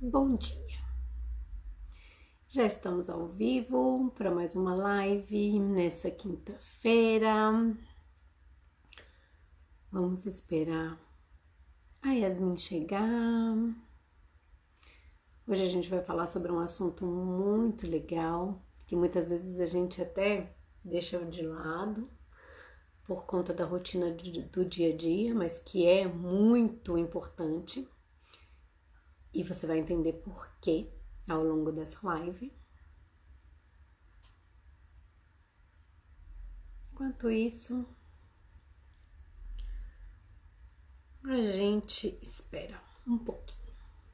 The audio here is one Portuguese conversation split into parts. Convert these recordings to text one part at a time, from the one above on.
Bom dia! Já estamos ao vivo para mais uma live nessa quinta-feira. Vamos esperar a Yasmin chegar. Hoje a gente vai falar sobre um assunto muito legal, que muitas vezes a gente até deixa de lado por conta da rotina do dia a dia, mas que é muito importante. E você vai entender por quê ao longo dessa live. Enquanto isso, a gente espera um pouquinho.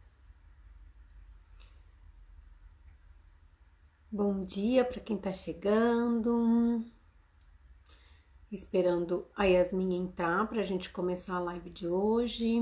Bom dia para quem tá chegando. Esperando a Yasmin entrar para a gente começar a live de hoje.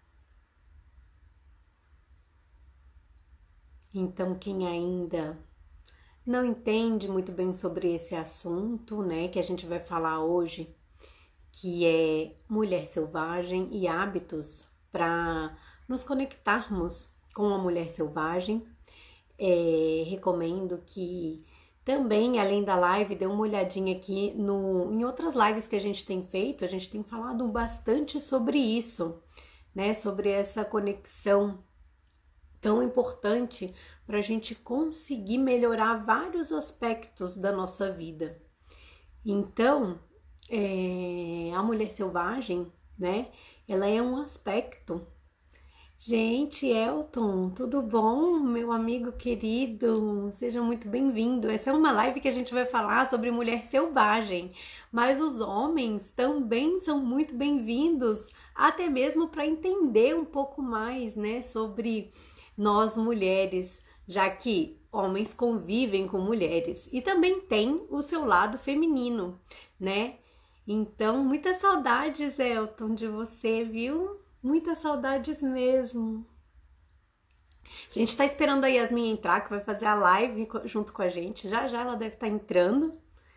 Então, quem ainda não entende muito bem sobre esse assunto, né, que a gente vai falar hoje, que é mulher selvagem e hábitos para nos conectarmos com a mulher selvagem, recomendo que também, além da live, dê uma olhadinha aqui em outras lives que a gente tem feito. A gente tem falado bastante sobre isso, né, sobre essa conexão tão importante para a gente conseguir melhorar vários aspectos da nossa vida. Então, a mulher selvagem, né, ela é um aspecto. Gente, Elton, tudo bom, meu amigo querido? Seja muito bem-vindo. Essa é uma live que a gente vai falar sobre mulher selvagem, mas os homens também são muito bem-vindos, até mesmo para entender um pouco mais, né, sobre nós mulheres, já que homens convivem com mulheres e também tem o seu lado feminino, né? Então, muitas saudades, Elton, de você, viu? Muitas saudades mesmo. A gente está esperando a Yasmin entrar, que vai fazer a live junto com a gente. Já já ela deve estar entrando.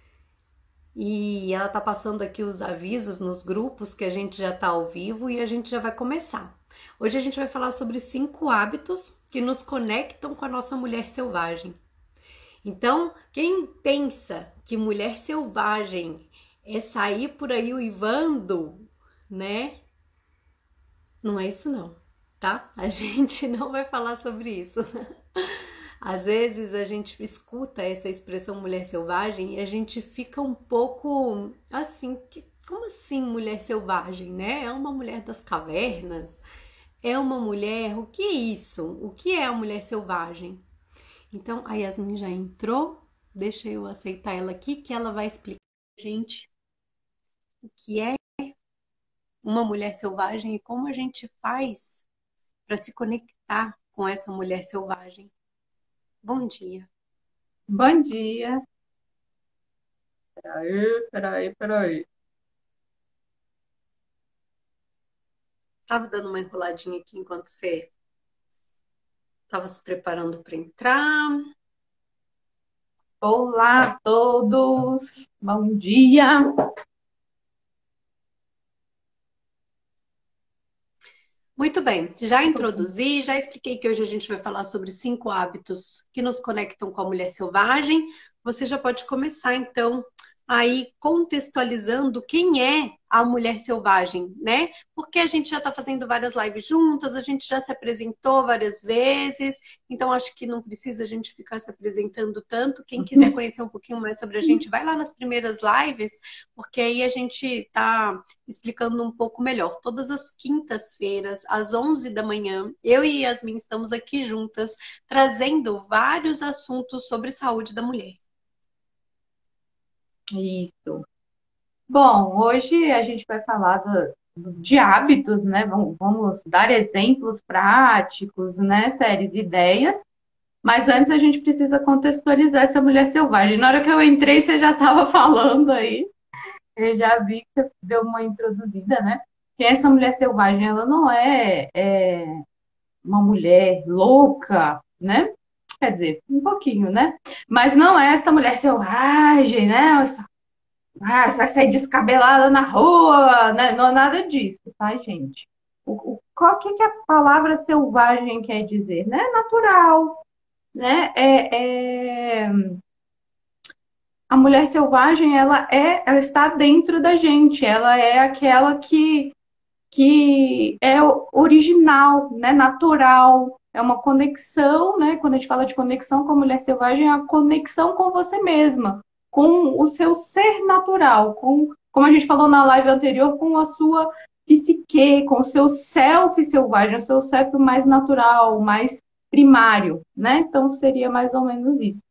E ela tá passando aqui os avisos nos grupos que a gente já tá ao vivo e a gente já vai começar. Hoje a gente vai falar sobre 5 hábitos que nos conectam com a nossa mulher selvagem. Então, quem pensa que mulher selvagem é sair por aí uivando, né? Não é isso não, tá? A gente não vai falar sobre isso. Às vezes a gente escuta essa expressão mulher selvagem e a gente fica um pouco assim, como assim mulher selvagem, né? É uma mulher das cavernas? É uma mulher? O que é isso? O que é a mulher selvagem? Então a Yasmin já entrou, deixa eu aceitar ela aqui que ela vai explicar pra gente o que é uma mulher selvagem e como a gente faz para se conectar com essa mulher selvagem. Bom dia. Bom dia. Peraí. Tava dando uma enroladinha aqui enquanto você tava se preparando para entrar. Olá a todos. Bom dia. Muito bem, já introduzi, já expliquei que hoje a gente vai falar sobre 5 hábitos que nos conectam com a mulher selvagem. Você já pode começar, então, aí contextualizando quem é a mulher selvagem, né? Porque a gente já está fazendo várias lives juntas, a gente já se apresentou várias vezes, então acho que não precisa a gente ficar se apresentando tanto. Quem quiser conhecer um pouquinho mais sobre a gente, vai lá nas primeiras lives, porque aí a gente está explicando um pouco melhor. Todas as quintas-feiras, às 11 da manhã, eu e Yasmin estamos aqui juntas, trazendo vários assuntos sobre saúde da mulher. Isso. Bom, hoje a gente vai falar de hábitos, né? Vamos dar exemplos práticos, né? Séries, ideias. Mas antes a gente precisa contextualizar essa mulher selvagem. Na hora que eu entrei, você já estava falando aí. Eu já vi que você deu uma introduzida, né? Que essa mulher selvagem, ela não é uma mulher louca, né? Quer dizer, um pouquinho, né? Mas não é essa mulher selvagem, né? Você vai sair descabelada na rua, né? Não é nada disso, tá, gente? qual que a palavra selvagem quer dizer, né? Natural, né? A mulher selvagem, ela está dentro da gente, ela é aquela que é original, né? Natural, é uma conexão, né? Quando a gente fala de conexão com a mulher selvagem, é a conexão com você mesma, com o seu ser natural, com, como a gente falou na live anterior, com a sua psique, com o seu self selvagem, o seu self mais natural, mais primário, né? Então seria mais ou menos isso.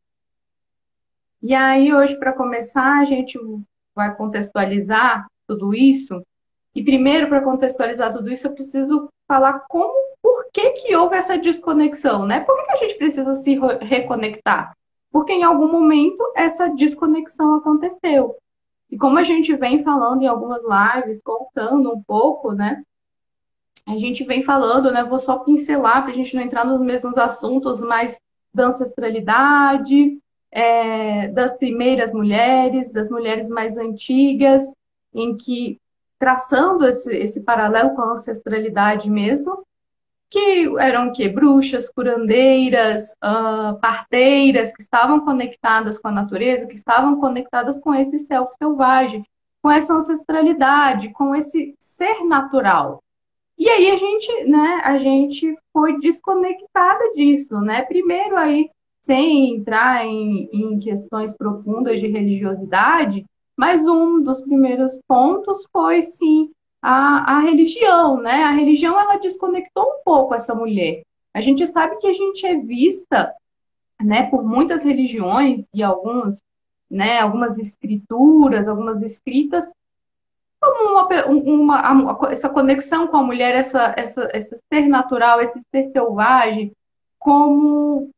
E aí, hoje, para começar, a gente vai contextualizar tudo isso. E primeiro, para contextualizar tudo isso, eu preciso falar por que houve essa desconexão, né? Por que a gente precisa se reconectar? Porque em algum momento essa desconexão aconteceu. E como a gente vem falando em algumas lives, contando um pouco, né? A gente vem falando, né? Vou só pincelar para a gente não entrar nos mesmos assuntos, mas da ancestralidade, das primeiras mulheres, das mulheres mais antigas, em que, traçando esse paralelo com a ancestralidade mesmo, que eram o quê? Bruxas, curandeiras, parteiras, que estavam conectadas com a natureza, que estavam conectadas com esse self selvagem, com essa ancestralidade, com esse ser natural. E aí a gente foi desconectada disso, né? Primeiro aí, sem entrar em questões profundas de religiosidade, mas um dos primeiros pontos foi, sim, a religião, né? A religião, ela desconectou um pouco essa mulher. A gente sabe que a gente é vista, né, por muitas religiões e algumas escrituras, algumas escritas, como essa conexão com a mulher, esse ser natural, esse ser selvagem, como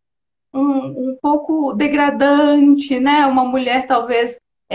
pouco degradante, né? Uma mulher talvez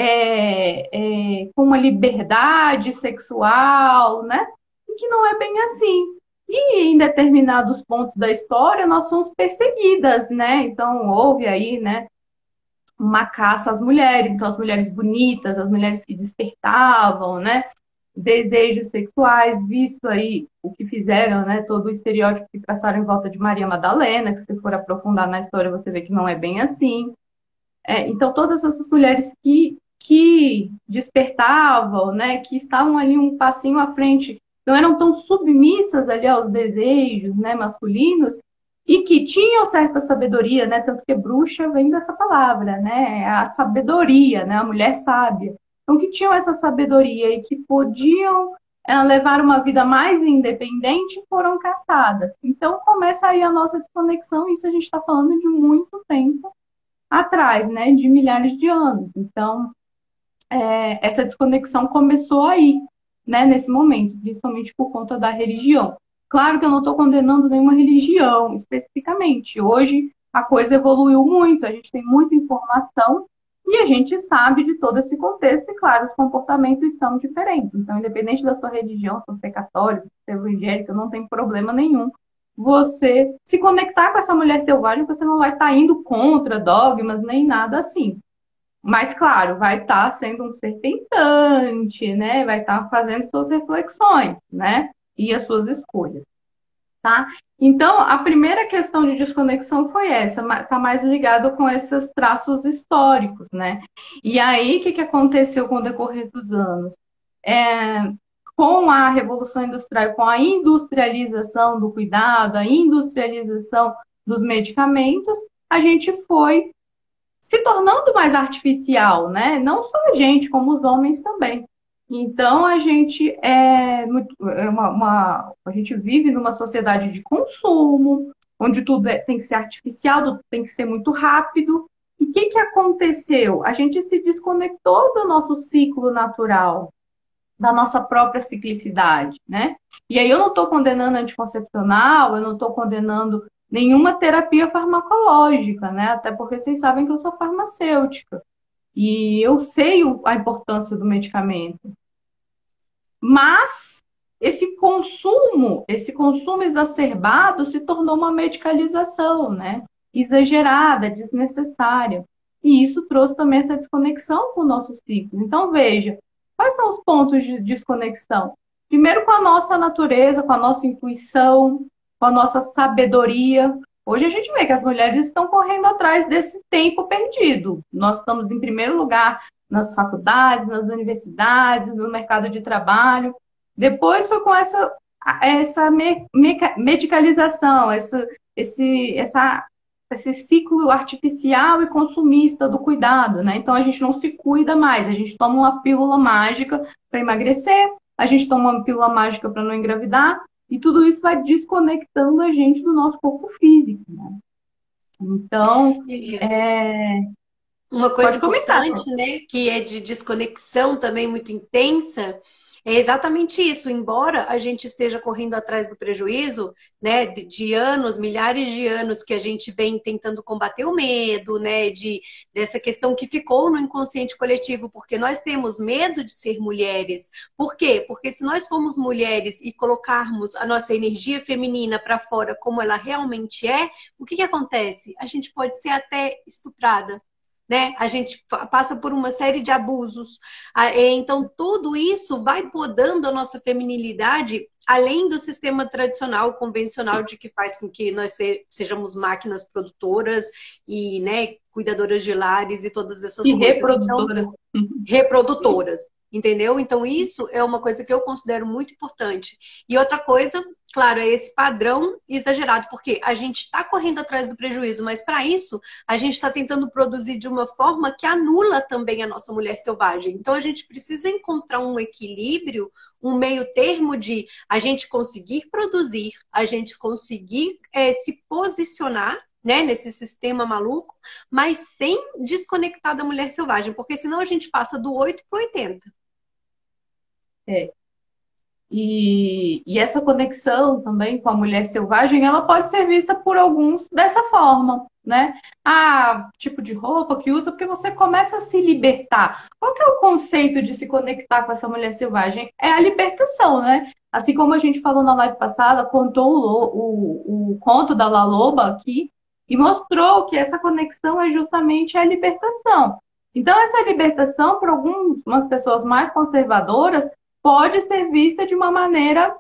com uma liberdade sexual, né? E que não é bem assim. E em determinados pontos da história nós somos perseguidas, né? Então houve aí, né, uma caça às mulheres, então as mulheres bonitas, as mulheres que despertavam, né, desejos sexuais, visto aí o que fizeram, né, todo o estereótipo que traçaram em volta de Maria Madalena, que se for aprofundar na história você vê que não é bem assim. Então todas essas mulheres que despertavam, né, que estavam ali um passinho à frente, não eram tão submissas ali aos desejos, né, masculinos, e que tinham certa sabedoria, né? Tanto que bruxa vem dessa palavra, né? A sabedoria, né? A mulher sábia. Então, que tinham essa sabedoria e que podiam levar uma vida mais independente, foram caçadas. Então, começa aí a nossa desconexão, isso a gente está falando de muito tempo atrás, né? De milhares de anos. Então, essa desconexão começou aí, né? Nesse momento, principalmente por conta da religião. Claro que eu não estou condenando nenhuma religião especificamente. Hoje a coisa evoluiu muito, a gente tem muita informação e a gente sabe de todo esse contexto, e claro, os comportamentos são diferentes. Então, independente da sua religião, se você é católico, se você é evangélico, não tem problema nenhum você se conectar com essa mulher selvagem, você não vai estar indo contra dogmas nem nada assim. Mas, claro, vai estar sendo um ser pensante, né? Vai estar fazendo suas reflexões, né? E as suas escolhas, tá? Então, a primeira questão de desconexão foi essa, tá mais ligado com esses traços históricos, né? E aí, o que aconteceu com o decorrer dos anos? Com a Revolução Industrial, com a industrialização do cuidado, a industrialização dos medicamentos, a gente foi se tornando mais artificial, né? Não só a gente, como os homens também. Então, a gente a gente vive numa sociedade de consumo, onde tudo tem que ser artificial, tudo tem que ser muito rápido. E o que aconteceu? A gente se desconectou do nosso ciclo natural, da nossa própria ciclicidade, né? E aí eu não estou condenando anticoncepcional, eu não estou condenando nenhuma terapia farmacológica, né? Até porque vocês sabem que eu sou farmacêutica. E eu sei a importância do medicamento. Mas esse consumo exacerbado se tornou uma medicalização, né? Exagerada, desnecessária. E isso trouxe também essa desconexão com o nosso ciclo. Então, veja, quais são os pontos de desconexão? primeiro com a nossa natureza, com a nossa intuição, com a nossa sabedoria. Hoje a gente vê que as mulheres estão correndo atrás desse tempo perdido. Nós estamos em primeiro lugar nas faculdades, nas universidades, no mercado de trabalho. Depois foi com essa medicalização, esse ciclo artificial e consumista do cuidado, né? Então a gente não se cuida mais, a gente toma uma pílula mágica para emagrecer, a gente toma uma pílula mágica para não engravidar, e tudo isso vai desconectando a gente do nosso corpo físico, né? Então, Uma coisa pode comentar. importante, né, que é de desconexão também muito intensa, é exatamente isso. Embora a gente esteja correndo atrás do prejuízo, né, de anos, milhares de anos que a gente vem tentando combater o medo, né, dessa questão que ficou no inconsciente coletivo, porque nós temos medo de ser mulheres. Por quê? Porque se nós formos mulheres e colocarmos a nossa energia feminina para fora como ela realmente é, o que acontece? A gente pode ser até estuprada, né? A gente passa por uma série de abusos. Então, tudo isso vai podando a nossa feminilidade, além do sistema tradicional, convencional, de que faz com que nós sejamos máquinas produtoras e, né, cuidadoras de lares e todas essas E coisas. reprodutoras. Então, reprodutoras. Entendeu? Então, isso é uma coisa que eu considero muito importante. E outra coisa, claro, é esse padrão exagerado, porque a gente está correndo atrás do prejuízo, mas para isso, a gente está tentando produzir de uma forma que anula também a nossa mulher selvagem. Então, a gente precisa encontrar um equilíbrio, um meio termo de a gente conseguir produzir, a gente conseguir se posicionar, né, nesse sistema maluco, mas sem desconectar da mulher selvagem, porque senão a gente passa do 8 para o 80. E essa conexão também com a mulher selvagem, ela pode ser vista por alguns dessa forma, né? Ah, tipo de roupa que usa, porque você começa a se libertar. Qual que é o conceito de se conectar com essa mulher selvagem? É a libertação, né? Assim como a gente falou na live passada, contou o conto da La Loba aqui, e mostrou que essa conexão é justamente a libertação. Então, essa libertação, para algumas pessoas mais conservadoras, pode ser vista de uma maneira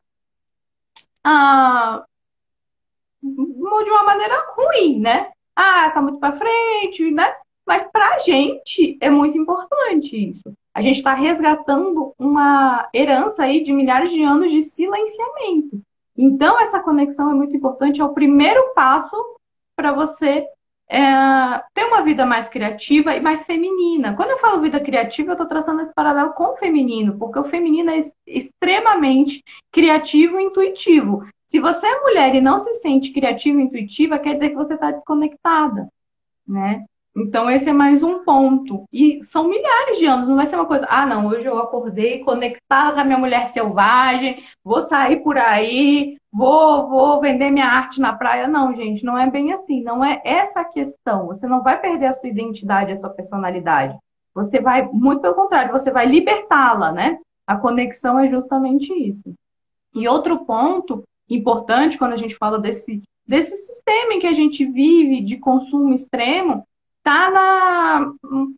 de uma maneira ruim, né? Ah, tá muito para frente, né? Mas para a gente é muito importante isso. A gente está resgatando uma herança aí de milhares de anos de silenciamento. Então, essa conexão é muito importante, é o primeiro passo para você ter uma vida mais criativa e mais feminina. Quando eu falo vida criativa, eu estou traçando esse paralelo com o feminino, porque o feminino é extremamente criativo e intuitivo. Se você é mulher e não se sente criativa e intuitiva, quer dizer que você está desconectada, né? Então, esse é mais um ponto. E são milhares de anos, não vai ser uma coisa, ah, não, hoje eu acordei conectada com a minha mulher selvagem, vou sair por aí, vou vender minha arte na praia. Não, gente, não é bem assim, não é essa a questão. Você não vai perder a sua identidade, a sua personalidade. Você vai, muito pelo contrário, você vai libertá-la, né? A conexão é justamente isso. E outro ponto importante, quando a gente fala desse sistema em que a gente vive de consumo extremo, está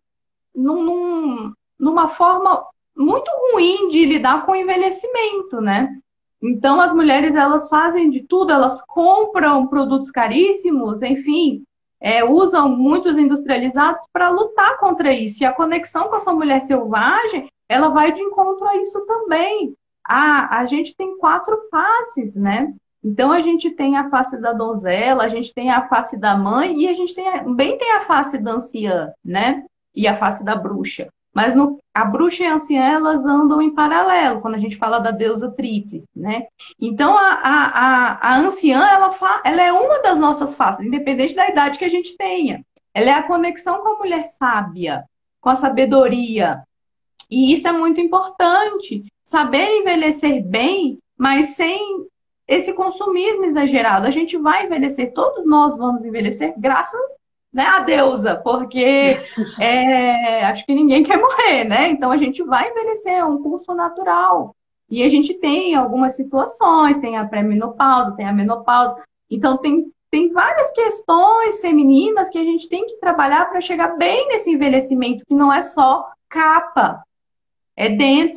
numa forma muito ruim de lidar com o envelhecimento, né? Então, as mulheres, elas fazem de tudo, elas compram produtos caríssimos, enfim, usam muitos industrializados para lutar contra isso. E a conexão com a sua mulher selvagem, ela vai de encontro a isso também. A gente tem 4 faces, né? Então, a gente tem a face da donzela, a gente tem a face da mãe e a gente também tem a face da anciã, né? E a face da bruxa. Mas a bruxa e a anciã, elas andam em paralelo, quando a gente fala da deusa tríplice, né? Então, a anciã, ela é uma das nossas faces, independente da idade que a gente tenha. Ela é a conexão com a mulher sábia, com a sabedoria. E isso é muito importante. Saber envelhecer bem, mas sem esse consumismo exagerado. A gente vai envelhecer, todos nós vamos envelhecer, graças, né, à deusa, porque acho que ninguém quer morrer, né? Então a gente vai envelhecer, é um curso natural. E a gente tem algumas situações, tem a pré-menopausa, tem a menopausa. Então tem várias questões femininas que a gente tem que trabalhar para chegar bem nesse envelhecimento, que não é só capa, é dentro.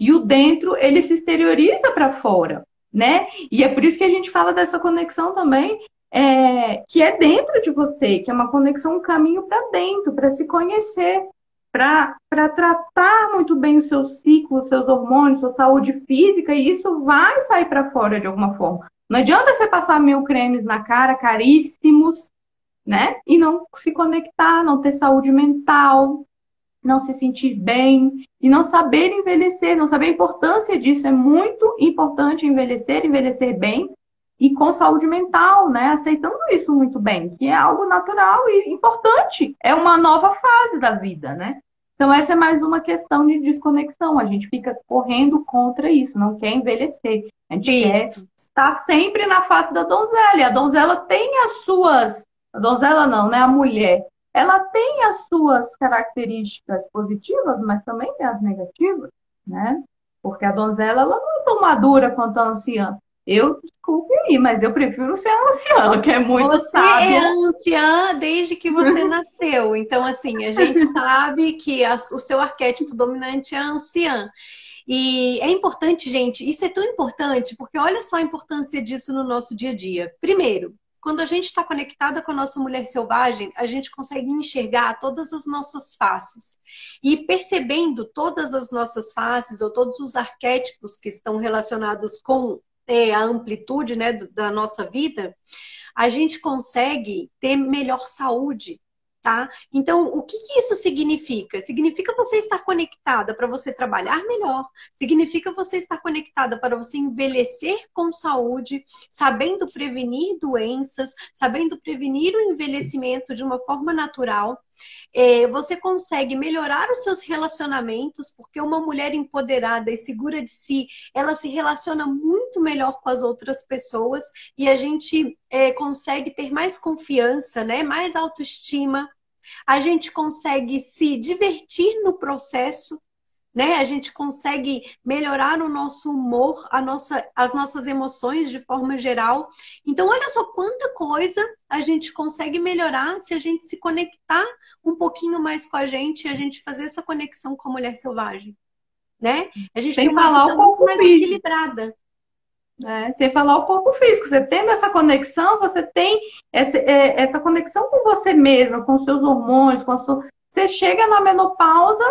e o dentro, ele se exterioriza para fora, né? E é por isso que a gente fala dessa conexão também, que é dentro de você, que é uma conexão, um caminho para dentro, para se conhecer, para tratar muito bem o seu ciclo, os seus hormônios, sua saúde física, e isso vai sair para fora de alguma forma. Não adianta você passar 1000 cremes na cara, caríssimos, né? E não se conectar, não ter saúde mental, não se sentir bem e não saber envelhecer, não saber a importância disso. É muito importante envelhecer, envelhecer bem e com saúde mental, né? Aceitando isso muito bem, que é algo natural e importante. É uma nova fase da vida, né? Então, essa é mais uma questão de desconexão. A gente fica correndo contra isso, não quer envelhecer. A gente quer Isso. estar sempre na face da donzela. E a donzela tem as suas. A donzela não, né? A mulher. Ela tem as suas características positivas, mas também tem as negativas, né? Porque a donzela, ela não é tão madura quanto a anciã. Eu, desculpe aí, mas eu prefiro ser a anciã, que é muito Você é sábia. anciã desde que você nasceu. Então, assim, a gente sabe que o seu arquétipo dominante é a anciã. E é importante, gente, isso é tão importante, porque olha só a importância disso no nosso dia a dia. Primeiro, quando a gente está conectada com a nossa mulher selvagem, a gente consegue enxergar todas as nossas faces. E percebendo todas as nossas faces, ou todos os arquétipos que estão relacionados com a amplitude, né, da nossa vida, a gente consegue ter melhor saúde, tá? Então, o que que isso significa? Significa você estar conectada para você trabalhar melhor, significa você estar conectada para você envelhecer com saúde, sabendo prevenir doenças, sabendo prevenir o envelhecimento de uma forma natural. Você consegue melhorar os seus relacionamentos, porque uma mulher empoderada e segura de si, ela se relaciona muito melhor com as outras pessoas e a gente consegue ter mais confiança, né? Mais autoestima. A gente consegue se divertir no processo, né? A gente consegue melhorar o nosso humor, as nossas emoções de forma geral. Então, olha só quanta coisa a gente consegue melhorar se a gente se conectar um pouquinho mais com a gente e a gente fazer essa conexão com a mulher selvagem, né? A gente tem Sem uma falar o vida muito corpo mais físico, equilibrada. né? Sem falar o corpo físico. Você tendo essa conexão, você tem essa conexão com você mesma, com os seus hormônios, com a sua... Você chega na menopausa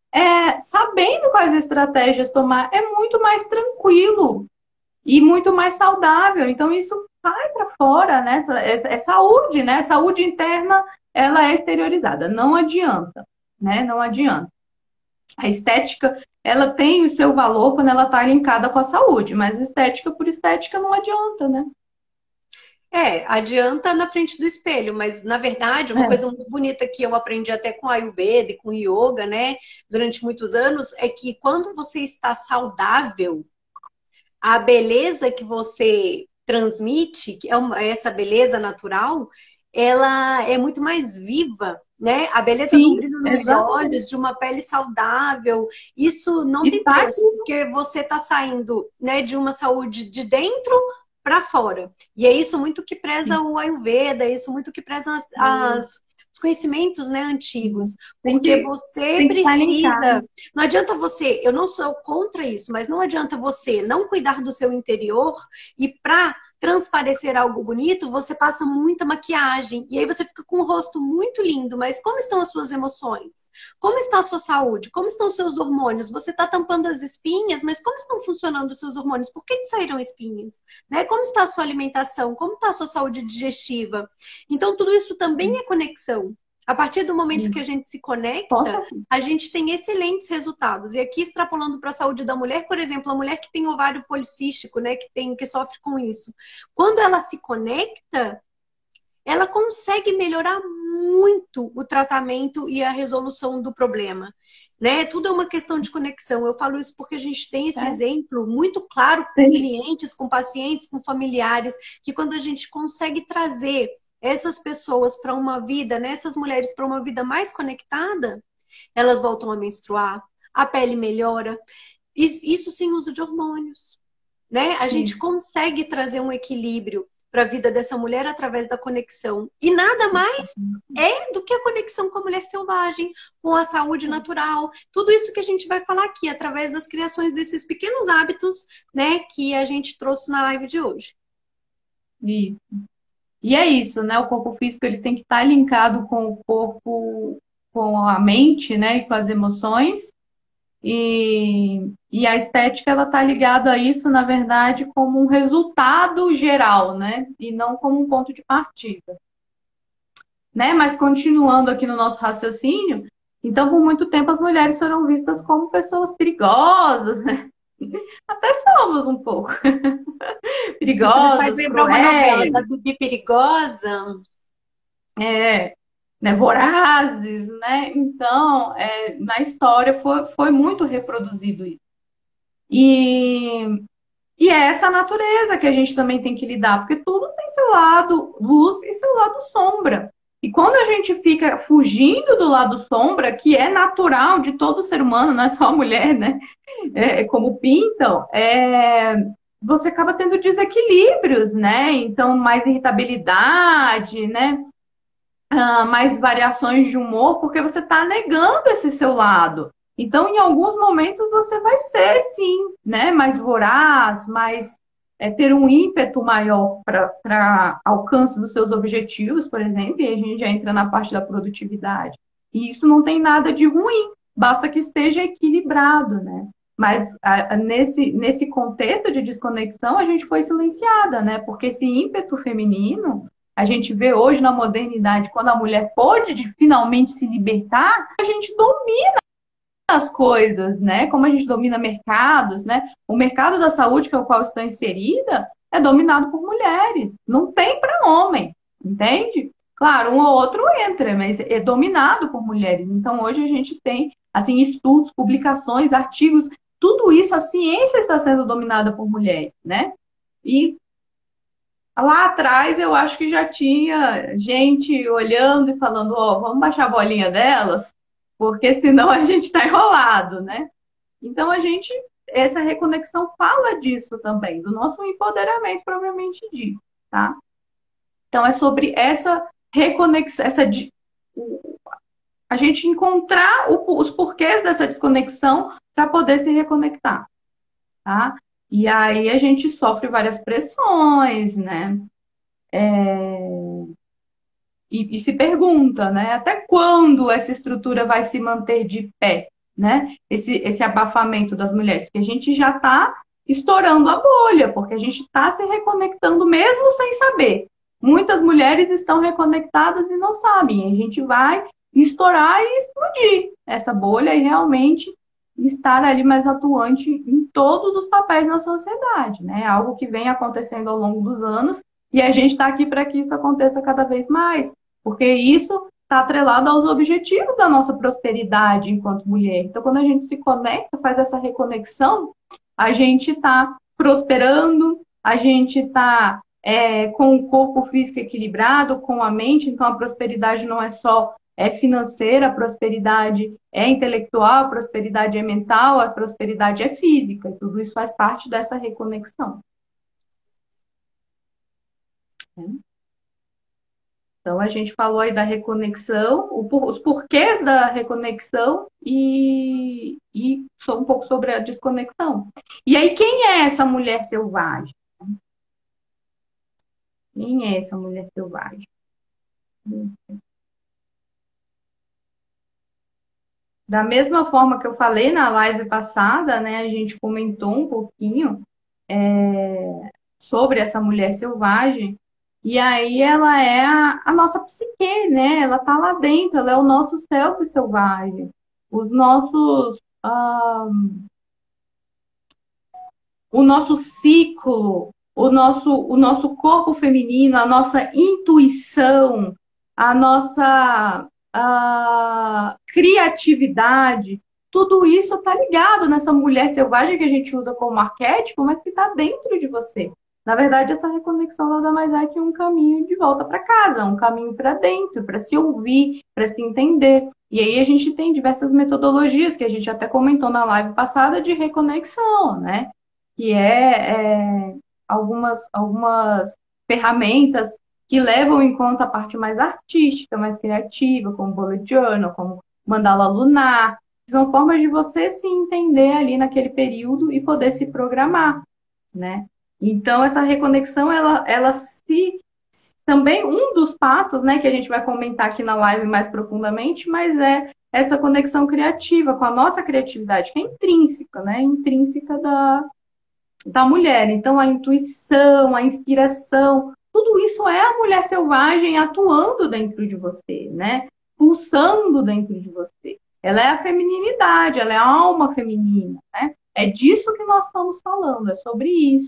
sabendo quais estratégias tomar, é muito mais tranquilo e muito mais saudável. Então, isso sai para fora, né? É saúde, né? Saúde interna, ela é exteriorizada. Não adianta, né? Não adianta. A estética, ela tem o seu valor quando ela está linkada com a saúde, mas estética por estética não adianta, né? Adianta na frente do espelho, mas na verdade, uma É. coisa muito bonita que eu aprendi até com a Ayurveda e com o Yoga, né, durante muitos anos, é que quando você está saudável, a beleza que você transmite, que é essa beleza natural, ela é muito mais viva, né? A beleza do Sim, brilho nos exatamente. olhos, de uma pele saudável, isso não E tem tá aqui. preço, porque você está saindo, né, de uma saúde de dentro para fora. E é isso muito que preza o Ayurveda, é isso muito que preza os conhecimentos, né, antigos, porque você Tem que estar precisa. linkado. Não adianta você, eu não sou contra isso, mas não adianta você não cuidar do seu interior e para transparecer algo bonito, você passa muita maquiagem. E aí você fica com o rosto muito lindo, mas como estão as suas emoções? Como está a sua saúde? Como estão os seus hormônios? Você está tampando as espinhas, mas como estão funcionando os seus hormônios? Por que saíram espinhas? Né? Como está a sua alimentação? Como está a sua saúde digestiva? Então, tudo isso também é conexão. A partir do momento que a gente se conecta, Posso? a gente tem excelentes resultados. E aqui, extrapolando para a saúde da mulher, por exemplo, a mulher que tem ovário policístico, né, que sofre com isso, quando ela se conecta, ela consegue melhorar muito o tratamento e a resolução do problema. Né? Tudo é uma questão de conexão. Eu falo isso porque a gente tem esse É. exemplo muito claro com clientes, com pacientes, com familiares, que quando a gente consegue trazer essas pessoas para uma vida, né, essas mulheres para uma vida mais conectada, elas voltam a menstruar, a pele melhora, isso sem uso de hormônios, né? A gente Isso. consegue trazer um equilíbrio. para a vida dessa mulher através da conexão. E nada mais é do que a conexão com a mulher selvagem, com a saúde natural. Tudo isso que a gente vai falar aqui, através das criações desses pequenos hábitos, né, que a gente trouxe na live de hoje. Isso. E é isso, né? O corpo físico ele tem que estar linkado com o corpo, com a mente, né? E com as emoções. E a estética ela está ligada a isso, na verdade, como um resultado geral, né? E não como um ponto de partida. Né? Mas continuando aqui no nosso raciocínio, então por muito tempo as mulheres foram vistas como pessoas perigosas, né? Até somos um pouco. Isso me faz Perigosas, lembrar uma novela cruéis, da Bibi Perigosa. né, vorazes, né? Então, na história foi muito reproduzido isso. E é essa natureza que a gente também tem que lidar, porque tudo tem seu lado luz e seu lado sombra. E quando a gente fica fugindo do lado sombra, que é natural de todo ser humano, não é só a mulher, né? Como pintam, você acaba tendo desequilíbrios, né? Então, mais irritabilidade, né? Mais variações de humor, porque você está negando esse seu lado. Então, em alguns momentos, você vai ser, sim, né, mais voraz, mais ter um ímpeto maior para alcance dos seus objetivos, por exemplo, e a gente já entra na parte da produtividade. E isso não tem nada de ruim, basta que esteja equilibrado, né? Mas nesse contexto de desconexão, a gente foi silenciada, né? Porque esse ímpeto feminino a gente vê hoje na modernidade, quando a mulher pôde finalmente se libertar, a gente domina as coisas, né? Como a gente domina mercados, né? O mercado da saúde, que é o qual estou inserida, é dominado por mulheres. Não tem para homem, entende? Claro, um ou outro entra, mas é dominado por mulheres. Então, hoje a gente tem, assim, estudos, publicações, artigos, tudo isso, a ciência está sendo dominada por mulheres, né? E lá atrás eu acho que já tinha gente olhando e falando, ó, vamos baixar a bolinha delas, porque senão a gente está enrolado, né? Então essa reconexão fala disso também, do nosso empoderamento propriamente dito, tá? Então é sobre essa reconexão, a gente encontrar os porquês dessa desconexão para poder se reconectar, tá? E aí a gente sofre várias pressões, né? E se pergunta, né? Até quando essa estrutura vai se manter de pé, né? Esse abafamento das mulheres, porque a gente já está estourando a bolha, porque a gente está se reconectando mesmo sem saber. Muitas mulheres estão reconectadas e não sabem. A gente vai estourar e explodir essa bolha e realmente estar ali mais atuante em todos os papéis na sociedade, né? Algo que vem acontecendo ao longo dos anos e a gente está aqui para que isso aconteça cada vez mais, porque isso está atrelado aos objetivos da nossa prosperidade enquanto mulher. Então, quando a gente se conecta, faz essa reconexão, a gente está prosperando, a gente está com o corpo físico equilibrado, com a mente, então a prosperidade não é só financeira, a prosperidade é intelectual, a prosperidade é mental, a prosperidade é física, e tudo isso faz parte dessa reconexão. Então, a gente falou aí da reconexão, os porquês da reconexão e um pouco sobre a desconexão. E aí, quem é essa mulher selvagem? Quem é essa mulher selvagem? Da mesma forma que eu falei na live passada, né, a gente comentou um pouquinho sobre essa mulher selvagem, e aí ela é a nossa psique, né? Ela tá lá dentro, ela é o nosso self selvagem, os nossos, o nosso ciclo, o nosso corpo feminino, a nossa intuição, a nossa criatividade, tudo isso está ligado nessa mulher selvagem que a gente usa como arquétipo, mas que está dentro de você. Na verdade, essa reconexão nada mais é que um caminho de volta para casa, um caminho para dentro, para se ouvir, para se entender. E aí a gente tem diversas metodologias que a gente até comentou na live passada de reconexão, né? Que algumas ferramentas que levam em conta a parte mais artística, mais criativa, como bullet journal, como mandala lunar. São formas de você se entender ali naquele período e poder se programar, né? Então, essa reconexão, ela se... Também um dos passos, né, que a gente vai comentar aqui na live mais profundamente, mas é essa conexão criativa com a nossa criatividade, que é intrínseca, né? Intrínseca da mulher. Então, a intuição, a inspiração, tudo isso é a mulher selvagem atuando dentro de você, né? Pulsando dentro de você. Ela é a femininidade, ela é a alma feminina, né? É disso que nós estamos falando, é sobre isso.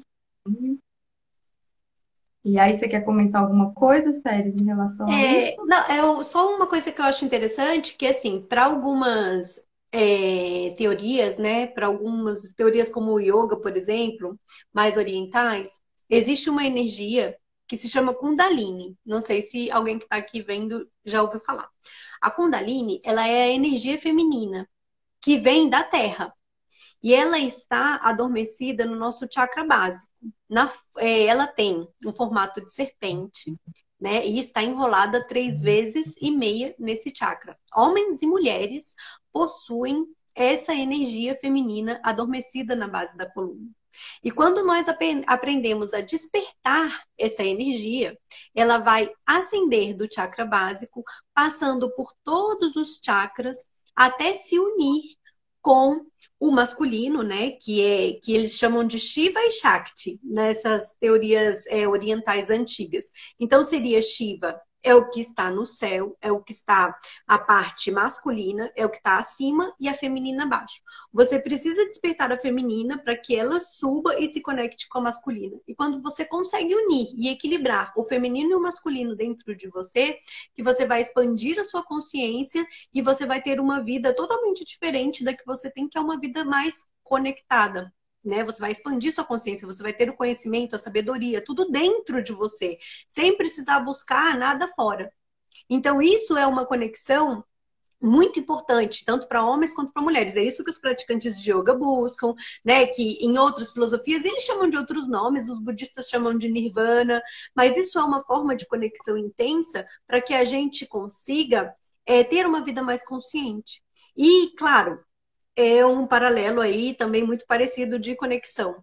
E aí, você quer comentar alguma coisa, Sério, em relação a isso? Não, só uma coisa que eu acho interessante, que assim, para algumas teorias, né, para algumas teorias como o yoga, por exemplo, mais orientais, existe uma energia que se chama Kundalini. Não sei se alguém que está aqui vendo já ouviu falar. A Kundalini, ela é a energia feminina que vem da Terra. E ela está adormecida no nosso chakra básico. Ela tem um formato de serpente, né? E está enrolada 3 vezes e meia nesse chakra. Homens e mulheres possuem essa energia feminina adormecida na base da coluna. E quando nós aprendemos a despertar essa energia, ela vai ascender do chakra básico, passando por todos os chakras, até se unir com o masculino, né, que eles chamam de Shiva e Shakti, nessas teorias orientais antigas. Então seria Shiva é o que está no céu, é o que está a parte masculina, é o que está acima e a feminina abaixo. Você precisa despertar a feminina para que ela suba e se conecte com a masculina. E quando você consegue unir e equilibrar o feminino e o masculino dentro de você, que você vai expandir a sua consciência e você vai ter uma vida totalmente diferente da que você tem, que é uma vida mais conectada. Né? Você vai expandir sua consciência, você vai ter o conhecimento, a sabedoria, tudo dentro de você, sem precisar buscar nada fora. Então, isso é uma conexão muito importante, tanto para homens quanto para mulheres. É isso que os praticantes de yoga buscam, né? Que em outras filosofias eles chamam de outros nomes, os budistas chamam de nirvana, mas isso é uma forma de conexão intensa para que a gente consiga ter uma vida mais consciente. E, claro, é um paralelo aí também muito parecido de conexão.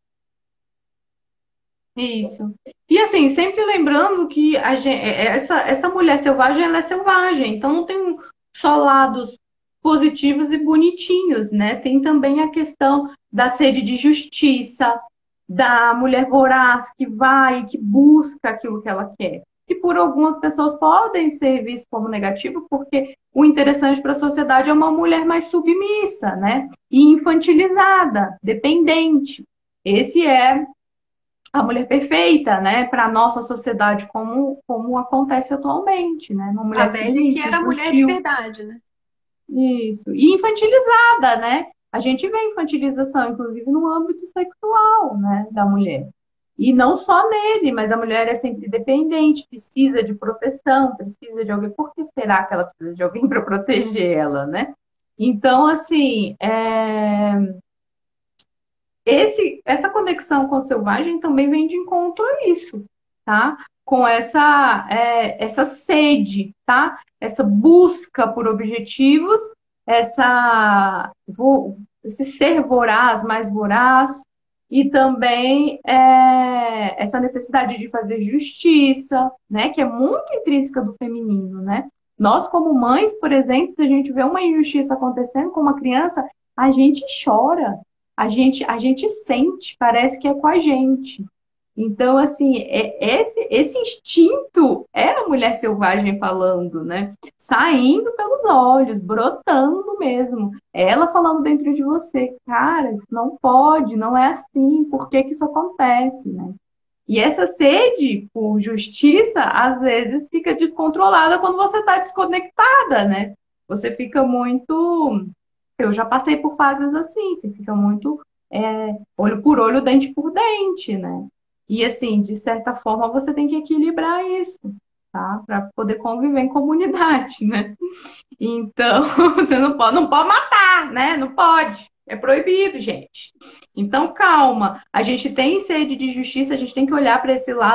Isso. E assim, sempre lembrando que essa mulher selvagem, ela é selvagem, então não tem só lados positivos e bonitinhos, né? Tem também a questão da sede de justiça, da mulher voraz que vai, que busca aquilo que ela quer. Que por algumas pessoas podem ser visto como negativo, porque o interessante para a sociedade é uma mulher mais submissa, né? E infantilizada, dependente. Esse é a mulher perfeita, né, para a nossa sociedade, como acontece atualmente, né? Uma A mulher velha que submissa, era mulher de infantil, verdade, né? isso, e infantilizada, né? A gente vê infantilização, inclusive, no âmbito sexual, né, da mulher. E não só nele, mas a mulher é sempre dependente, precisa de proteção, precisa de alguém. Por que será que ela precisa de alguém para proteger ela, né? Então, assim, essa conexão com o selvagem também vem de encontro a isso, tá? Com essa sede, tá? Essa busca por objetivos, esse ser voraz, mais voraz, e também essa necessidade de fazer justiça, né? Que é muito intrínseca do feminino, né? Nós, como mães, por exemplo, se a gente vê uma injustiça acontecendo com uma criança, a gente chora, a gente sente, parece que é com a gente. Então, assim, esse instinto é a mulher selvagem falando, né? Saindo pelos olhos, brotando mesmo. Ela falando dentro de você, cara, isso não pode, não é assim, por que que isso acontece, né? E essa sede por justiça, às vezes, fica descontrolada quando você está desconectada, né? Você fica muito. Eu já passei por fases assim, você fica muito olho por olho, dente por dente, né? E assim, de certa forma, você tem que equilibrar isso, tá? Para poder conviver em comunidade, né? Então, você não pode matar, né? Não pode. É proibido, gente. Então, calma. A gente tem sede de justiça, a gente tem que olhar para esse lado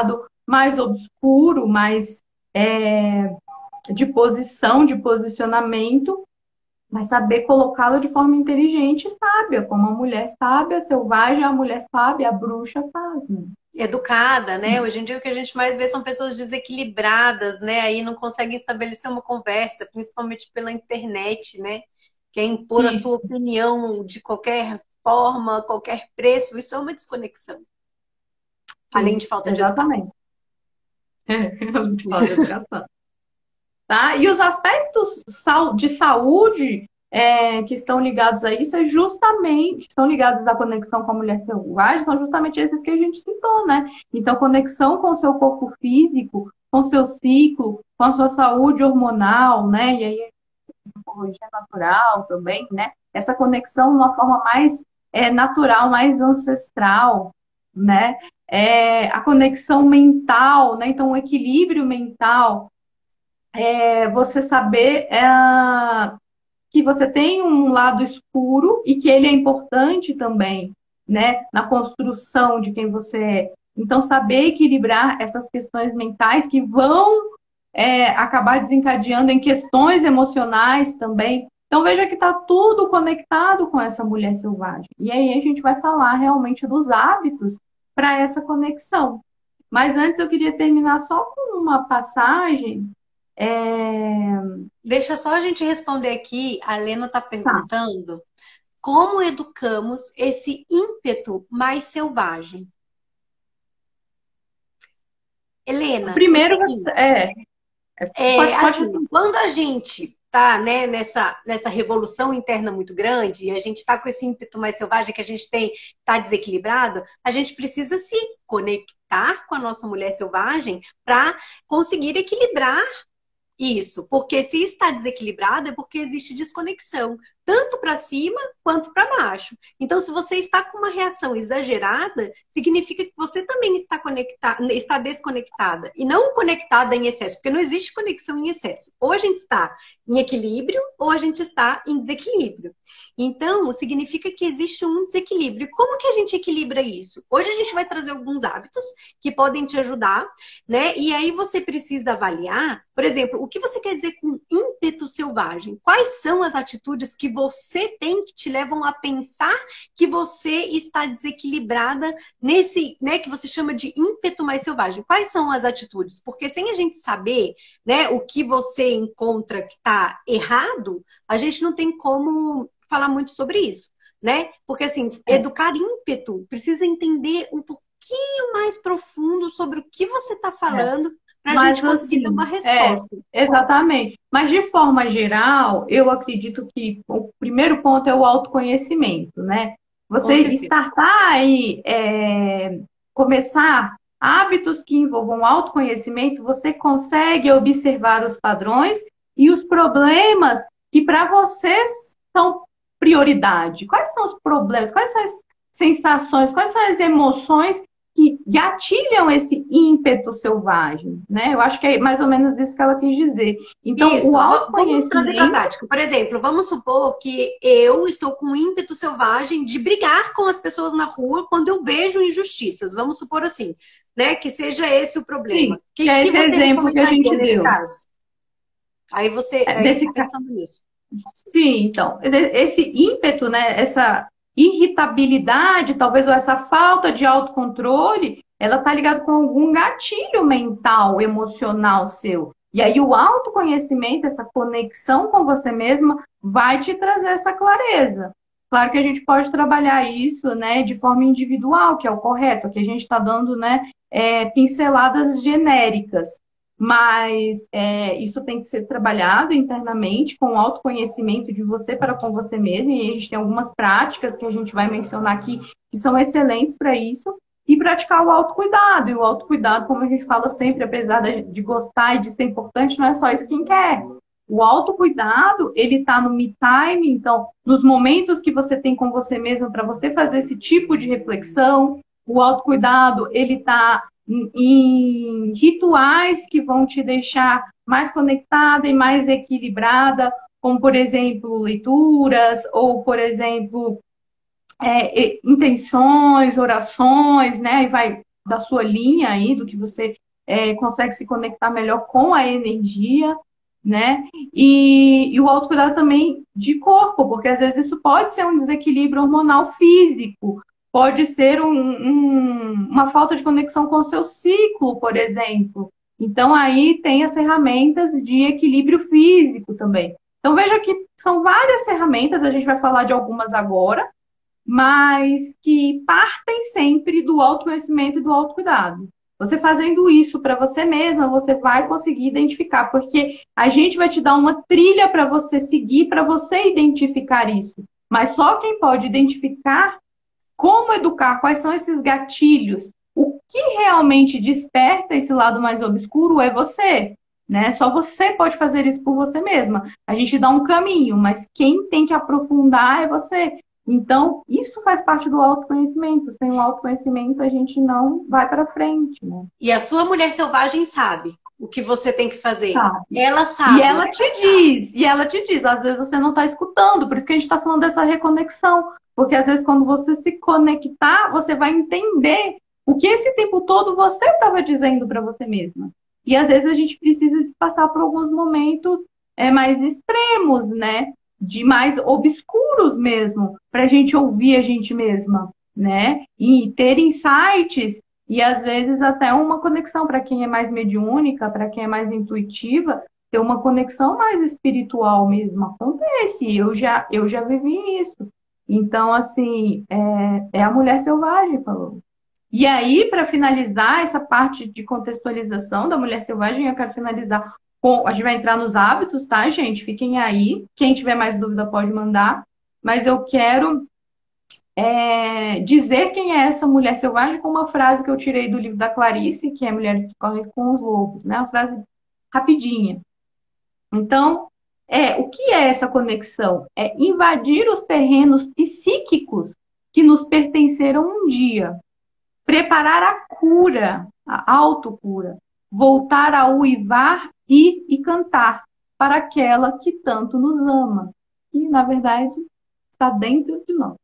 mais obscuro, mais de posição, de posicionamento, mas saber colocá-lo de forma inteligente e sábia, como a mulher sábia, selvagem, a mulher sábia, a bruxa faz, né? Educada, né? Hoje em dia o que a gente mais vê são pessoas desequilibradas, né? Aí não conseguem estabelecer uma conversa, principalmente pela internet, né? Quer impor a sua Isso, opinião de qualquer forma, qualquer preço. Isso é uma desconexão, além sim, de falta de educação. exatamente. Falta de educação. Tá? E os aspectos de saúde que estão ligados a isso que estão ligados à conexão com a mulher selvagem, são justamente esses que a gente citou, né? Então, conexão com o seu corpo físico, com o seu ciclo, com a sua saúde hormonal, né? E aí, a psicologia natural também, né? Essa conexão de uma forma mais natural, mais ancestral, né? A conexão mental, né? Então, o equilíbrio mental, você saber que você tem um lado escuro e que ele é importante também, né, na construção de quem você é. Então, saber equilibrar essas questões mentais que vão acabar desencadeando em questões emocionais também. Então, veja que está tudo conectado com essa mulher selvagem. E aí a gente vai falar realmente dos hábitos para essa conexão. Mas antes eu queria terminar só com uma passagem. Deixa só a gente responder aqui. A Lena está Tá. perguntando como educamos esse ímpeto mais selvagem. Helena, o Primeiro, seguinte, pode assim, responder. quando a gente tá, né, nessa revolução interna muito grande, e a gente tá com esse ímpeto mais selvagem que a gente tem, tá desequilibrado, a gente precisa se conectar com a nossa mulher selvagem para conseguir equilibrar isso, porque se está desequilibrado é porque existe desconexão, tanto para cima quanto para baixo. Então, se você está com uma reação exagerada, significa que você também está conectada, está desconectada e não conectada em excesso, porque não existe conexão em excesso. Ou a gente está em equilíbrio ou a gente está em desequilíbrio. Então, significa que existe um desequilíbrio. Como que a gente equilibra isso? Hoje a gente vai trazer alguns hábitos que podem te ajudar, né? E aí você precisa avaliar, por exemplo, o que você quer dizer com ímpeto selvagem? Quais são as atitudes que você tem que te levam a pensar que você está desequilibrada nesse, né, que você chama de ímpeto mais selvagem? Quais são as atitudes? Porque sem a gente saber, né, o que você encontra que está errado, a gente não tem como falar muito sobre isso, né? Porque assim, educar ímpeto precisa entender um pouquinho mais profundo sobre o que você está É. falando para a gente Mas conseguir dar uma assim, resposta. exatamente. Mas de forma geral, eu acredito que o primeiro ponto é o autoconhecimento, né? Com Você certeza. startar aí, começar hábitos que envolvam autoconhecimento, você consegue observar os padrões e os problemas que para você são prioridade. Quais são os problemas? Quais são as sensações? Quais são as emoções que gatilham esse ímpeto selvagem, né? Eu acho que é mais ou menos isso que ela quis dizer. Então, o Isso, vamos trazer para a autoconhecimento, prática. Por exemplo, vamos supor que eu estou com um ímpeto selvagem de brigar com as pessoas na rua quando eu vejo injustiças. Vamos supor assim, né? Que seja esse o problema. sim, O que que, é que esse você exemplo que a recomendaria gente nesse deu. caso? Aí você, aí Desse, pensando nisso. sim, então, esse ímpeto, né, essa irritabilidade, talvez, ou essa falta de autocontrole, ela está ligada com algum gatilho mental, emocional seu. E aí o autoconhecimento, essa conexão com você mesma, vai te trazer essa clareza. Claro que a gente pode trabalhar isso, né, de forma individual, que é o correto, que a gente está dando, né, pinceladas genéricas. Mas isso tem que ser trabalhado internamente com o autoconhecimento de você para com você mesmo, e a gente tem algumas práticas que a gente vai mencionar aqui que são excelentes para isso, e praticar o autocuidado. E o autocuidado, como a gente fala sempre, apesar de gostar e de ser importante, não é só skincare. O autocuidado, ele está no me time, então, nos momentos que você tem com você mesmo para você fazer esse tipo de reflexão. O autocuidado, ele está em rituais que vão te deixar mais conectada e mais equilibrada, como, por exemplo, leituras, ou, por exemplo, intenções, orações, né? E vai da sua linha aí, do que você consegue se conectar melhor com a energia, né? E o autocuidado também de corpo, porque às vezes isso pode ser um desequilíbrio hormonal físico, pode ser uma falta de conexão com o seu ciclo, por exemplo. Então, aí tem as ferramentas de equilíbrio físico também. Então, veja que são várias ferramentas, a gente vai falar de algumas agora, mas que partem sempre do autoconhecimento e do autocuidado. Você fazendo isso para você mesma, você vai conseguir identificar, porque a gente vai te dar uma trilha para você seguir, para você identificar isso. Mas só quem pode identificar como educar, quais são esses gatilhos, o que realmente desperta esse lado mais obscuro é você, né? Só você pode fazer isso por você mesma. A gente dá um caminho, mas quem tem que aprofundar é você. Então, isso faz parte do autoconhecimento. Sem o autoconhecimento, a gente não vai para frente, né? E a sua mulher selvagem sabe o que você tem que fazer. Sabe. Ela sabe. E ela te diz, às vezes você não está escutando, por isso que a gente está falando dessa reconexão. Porque às vezes quando você se conectar, você vai entender o que esse tempo todo você estava dizendo para você mesma. E às vezes a gente precisa de passar por alguns momentos mais extremos, né? De mais obscuros mesmo, para a gente ouvir a gente mesma, né? E ter insights e às vezes até uma conexão para quem é mais mediúnica, para quem é mais intuitiva, ter uma conexão mais espiritual mesmo. Acontece, eu já vivi isso. Então, assim, é a mulher selvagem, falou. E aí, para finalizar essa parte de contextualização da mulher selvagem, eu quero finalizar com. A gente vai entrar nos hábitos, tá, gente? Fiquem aí. Quem tiver mais dúvida pode mandar. Mas eu quero dizer quem é essa mulher selvagem com uma frase que eu tirei do livro da Clarice, que é Mulheres que Correm com os Lobos, né? Uma frase rapidinha. Então, o que é essa conexão? É invadir os terrenos psíquicos que nos pertenceram um dia, preparar a cura, a autocura, voltar a uivar e cantar para aquela que tanto nos ama, que na verdade está dentro de nós.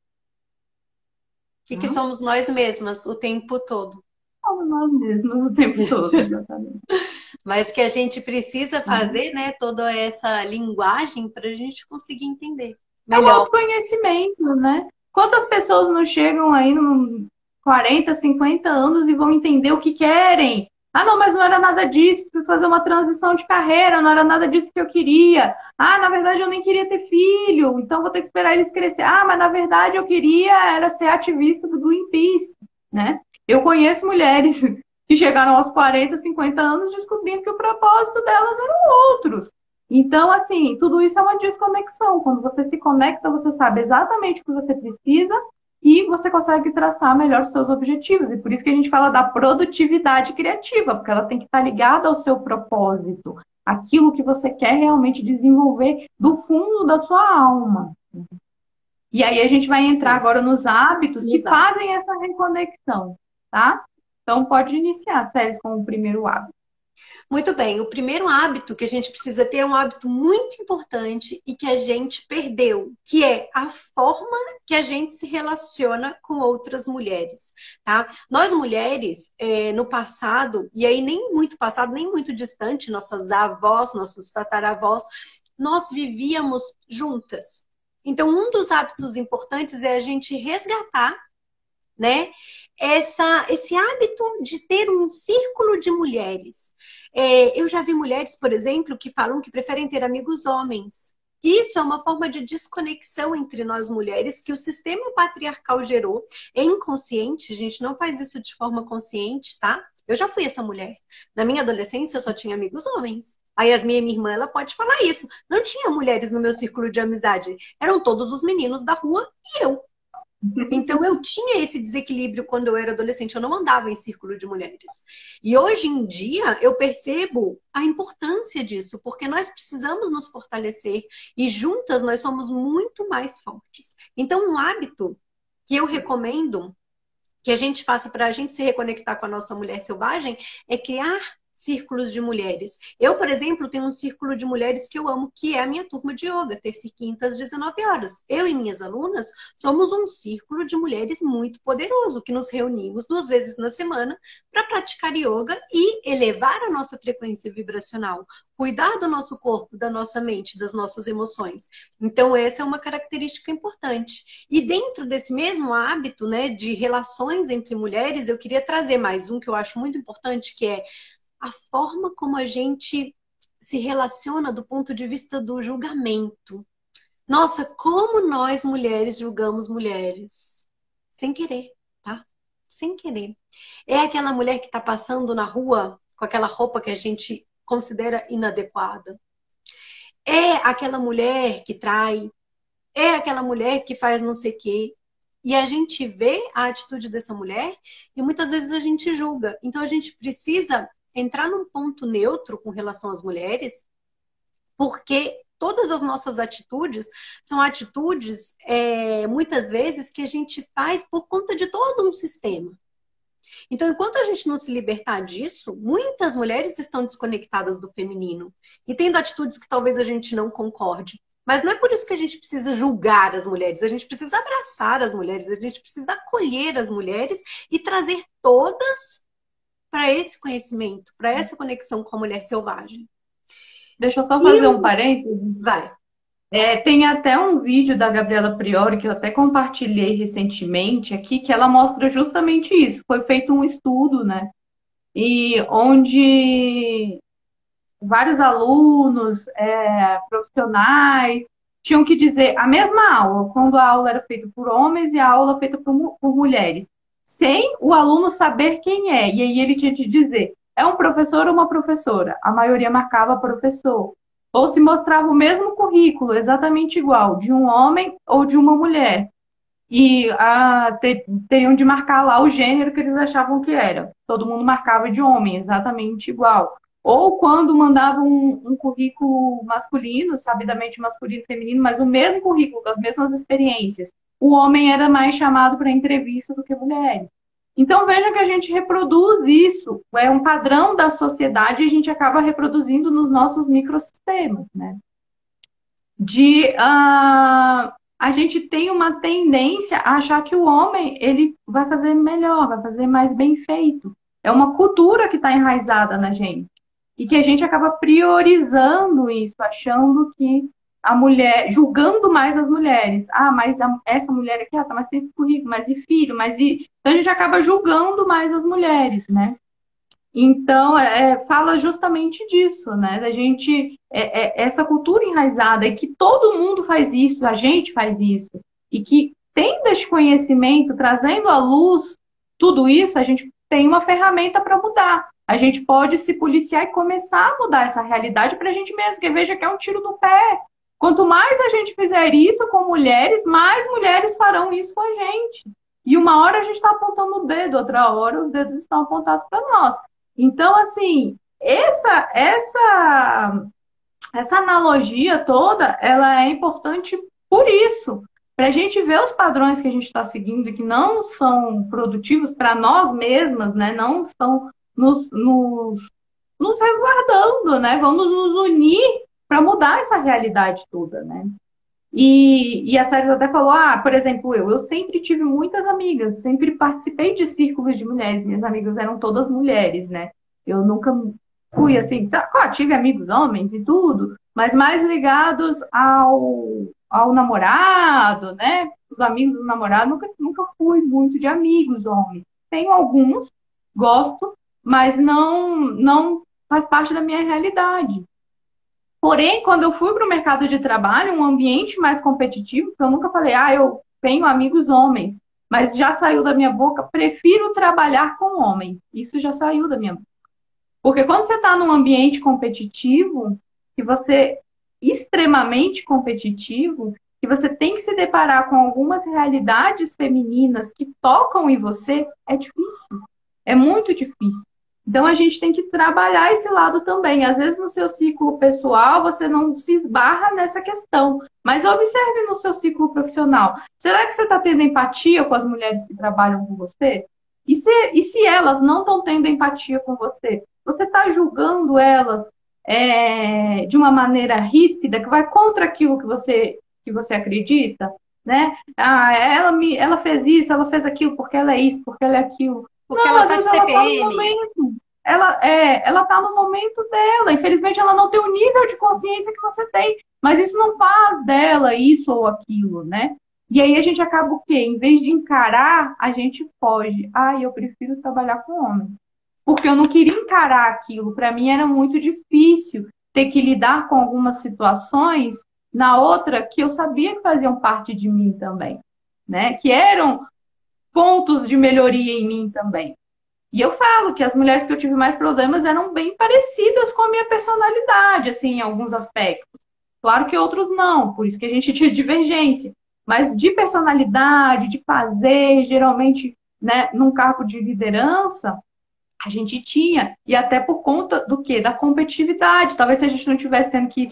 E que somos nós mesmas o tempo todo. Somos nós mesmos o tempo todo, exatamente. Mas que a gente precisa fazer, né, toda essa linguagem para a gente conseguir entender melhor. É o autoconhecimento, né? Quantas pessoas não chegam aí nos 40, 50 anos e vão entender o que querem? Ah, não, mas não era nada disso, preciso fazer uma transição de carreira, não era nada disso que eu queria. Ah, na verdade eu nem queria ter filho, então vou ter que esperar eles crescer. Ah, mas na verdade eu queria era ser ativista do Greenpeace, né? Eu conheço mulheres que chegaram aos 40, 50 anos descobrindo que o propósito delas eram outros. Então, assim, tudo isso é uma desconexão. Quando você se conecta, você sabe exatamente o que você precisa e você consegue traçar melhor os seus objetivos. E por isso que a gente fala da produtividade criativa, porque ela tem que estar ligada ao seu propósito, aquilo que você quer realmente desenvolver do fundo da sua alma. E aí a gente vai entrar agora nos hábitos que fazem essa reconexão, tá? Então, pode iniciar, Célis, com o primeiro hábito. Muito bem, o primeiro hábito que a gente precisa ter é um hábito muito importante e que a gente perdeu, que é a forma que a gente se relaciona com outras mulheres, tá? Nós mulheres, no passado, e aí nem muito passado, nem muito distante, nossas avós, nossos tataravós, nós vivíamos juntas. Então, um dos hábitos importantes é a gente resgatar, né? Esse hábito de ter um círculo de mulheres. Eu já vi mulheres, por exemplo, que falam que preferem ter amigos homens. Isso é uma forma de desconexão entre nós mulheres que o sistema patriarcal gerou. É inconsciente, a gente não faz isso de forma consciente, tá? Eu já fui essa mulher. Na minha adolescência, eu só tinha amigos homens. A Yasmin, minha irmã, ela pode falar isso. Não tinha mulheres no meu círculo de amizade. Eram todos os meninos da rua e eu. Então eu tinha esse desequilíbrio quando eu era adolescente, eu não andava em círculo de mulheres. E hoje em dia eu percebo a importância disso, porque nós precisamos nos fortalecer e juntas nós somos muito mais fortes. Então um hábito que eu recomendo que a gente faça para a gente se reconectar com a nossa mulher selvagem é criar círculos de mulheres. Eu, por exemplo, tenho um círculo de mulheres que eu amo, que é a minha turma de yoga, terça e quinta às 19 horas. Eu e minhas alunas somos um círculo de mulheres muito poderoso, que nos reunimos 2 vezes na semana para praticar yoga e elevar a nossa frequência vibracional, cuidar do nosso corpo, da nossa mente, das nossas emoções. Então, essa é uma característica importante. E dentro desse mesmo hábito, né, de relações entre mulheres, eu queria trazer mais um que eu acho muito importante, que é a forma como a gente se relaciona do ponto de vista do julgamento. Nossa, como nós mulheres julgamos mulheres. Sem querer, tá? Sem querer. É aquela mulher que está passando na rua com aquela roupa que a gente considera inadequada. É aquela mulher que trai. É aquela mulher que faz não sei o quê. E a gente vê a atitude dessa mulher e muitas vezes a gente julga. Então a gente precisa entrar num ponto neutro com relação às mulheres, porque todas as nossas atitudes são atitudes, muitas vezes, que a gente faz por conta de todo um sistema. Então, enquanto a gente não se libertar disso, muitas mulheres estão desconectadas do feminino e tendo atitudes que talvez a gente não concorde. Mas não é por isso que a gente precisa julgar as mulheres, a gente precisa abraçar as mulheres, a gente precisa acolher as mulheres e trazer todas para esse conhecimento, para essa conexão com a mulher selvagem. Deixa eu só fazer um parênteses. Vai. Tem até um vídeo da Gabriela Priori que eu até compartilhei recentemente aqui, que ela mostra justamente isso. Foi feito um estudo, né? E onde vários alunos, profissionais, tinham que dizer a mesma aula, quando a aula era feita por homens e a aula feita por mulheres, sem o aluno saber quem é. E aí ele tinha que dizer, é um professor ou uma professora? A maioria marcava professor. Ou se mostrava o mesmo currículo, exatamente igual, de um homem ou de uma mulher. E teriam de marcar lá o gênero que eles achavam que era. Todo mundo marcava de homem, exatamente igual. Ou quando mandavam um currículo masculino, sabidamente masculino e feminino, mas o mesmo currículo, com as mesmas experiências. O homem era mais chamado para entrevista do que mulheres. Então, veja que a gente reproduz isso, é um padrão da sociedade e a gente acaba reproduzindo nos nossos microsistemas, né? A gente tem uma tendência a achar que o homem ele vai fazer melhor, vai fazer mais bem feito. É uma cultura que está enraizada na gente e que a gente acaba priorizando isso, achando que a mulher, julgando mais as mulheres. Mas essa mulher aqui, mas tem esse currículo, mas e filho, Então a gente acaba julgando mais as mulheres, né? Então, fala justamente disso, né? Da gente, essa cultura enraizada, e que todo mundo faz isso, a gente faz isso. E que tendo esse conhecimento, trazendo à luz tudo isso, a gente tem uma ferramenta para mudar. A gente pode se policiar e começar a mudar essa realidade para a gente mesmo, que veja que é um tiro no pé. Quanto mais a gente fizer isso com mulheres, mais mulheres farão isso com a gente. E uma hora a gente está apontando o dedo, outra hora os dedos estão apontados para nós. Então, assim, essa analogia toda, ela é importante por isso. Para a gente ver os padrões que a gente está seguindo e que não são produtivos para nós mesmas, né? Não estão nos resguardando, né? Vamos nos unir para mudar essa realidade toda, né? E a Sérgio até falou, por exemplo, eu sempre tive muitas amigas, sempre participei de círculos de mulheres, minhas amigas eram todas mulheres, né? Eu nunca fui assim, claro, tive amigos homens e tudo, mas mais ligados ao namorado, né? Os amigos do namorado, nunca fui muito de amigos homens. Tenho alguns, gosto, mas não faz parte da minha realidade. Porém, quando eu fui para o mercado de trabalho, um ambiente mais competitivo, porque eu nunca falei, eu tenho amigos homens, mas já saiu da minha boca, prefiro trabalhar com homens. Isso já saiu da minha boca. Porque quando você está num ambiente competitivo, que você extremamente competitivo, que você tem que se deparar com algumas realidades femininas que tocam em você, é difícil. É muito difícil. Então, a gente tem que trabalhar esse lado também. Às vezes, no seu ciclo pessoal, você não se esbarra nessa questão. Mas observe no seu ciclo profissional. Será que você está tendo empatia com as mulheres que trabalham com você? E se elas não estão tendo empatia com você? você está julgando elas de uma maneira ríspida, que vai contra aquilo que você acredita, né? Ah, ela fez isso, ela fez aquilo, porque ela é isso, porque ela é aquilo. Porque Não, ela às tá vezes de ela está no TPM. momento. Ela tá no momento dela. Infelizmente, ela não tem o nível de consciência que você tem. Mas isso não faz dela isso ou aquilo, né? E aí a gente acaba o quê? Em vez de encarar, a gente foge. Ah, eu prefiro trabalhar com homem. Porque eu não queria encarar aquilo. Para mim era muito difícil ter que lidar com algumas situações na outra que eu sabia que faziam parte de mim também, né? Que eram pontos de melhoria em mim também. E eu falo que as mulheres que eu tive mais problemas eram bem parecidas com a minha personalidade, assim, em alguns aspectos. Claro que outros não, por isso que a gente tinha divergência. Mas de personalidade, de fazer, geralmente, né, num cargo de liderança, a gente tinha, e até por conta do quê? Da competitividade. Talvez se a gente não tivesse tendo que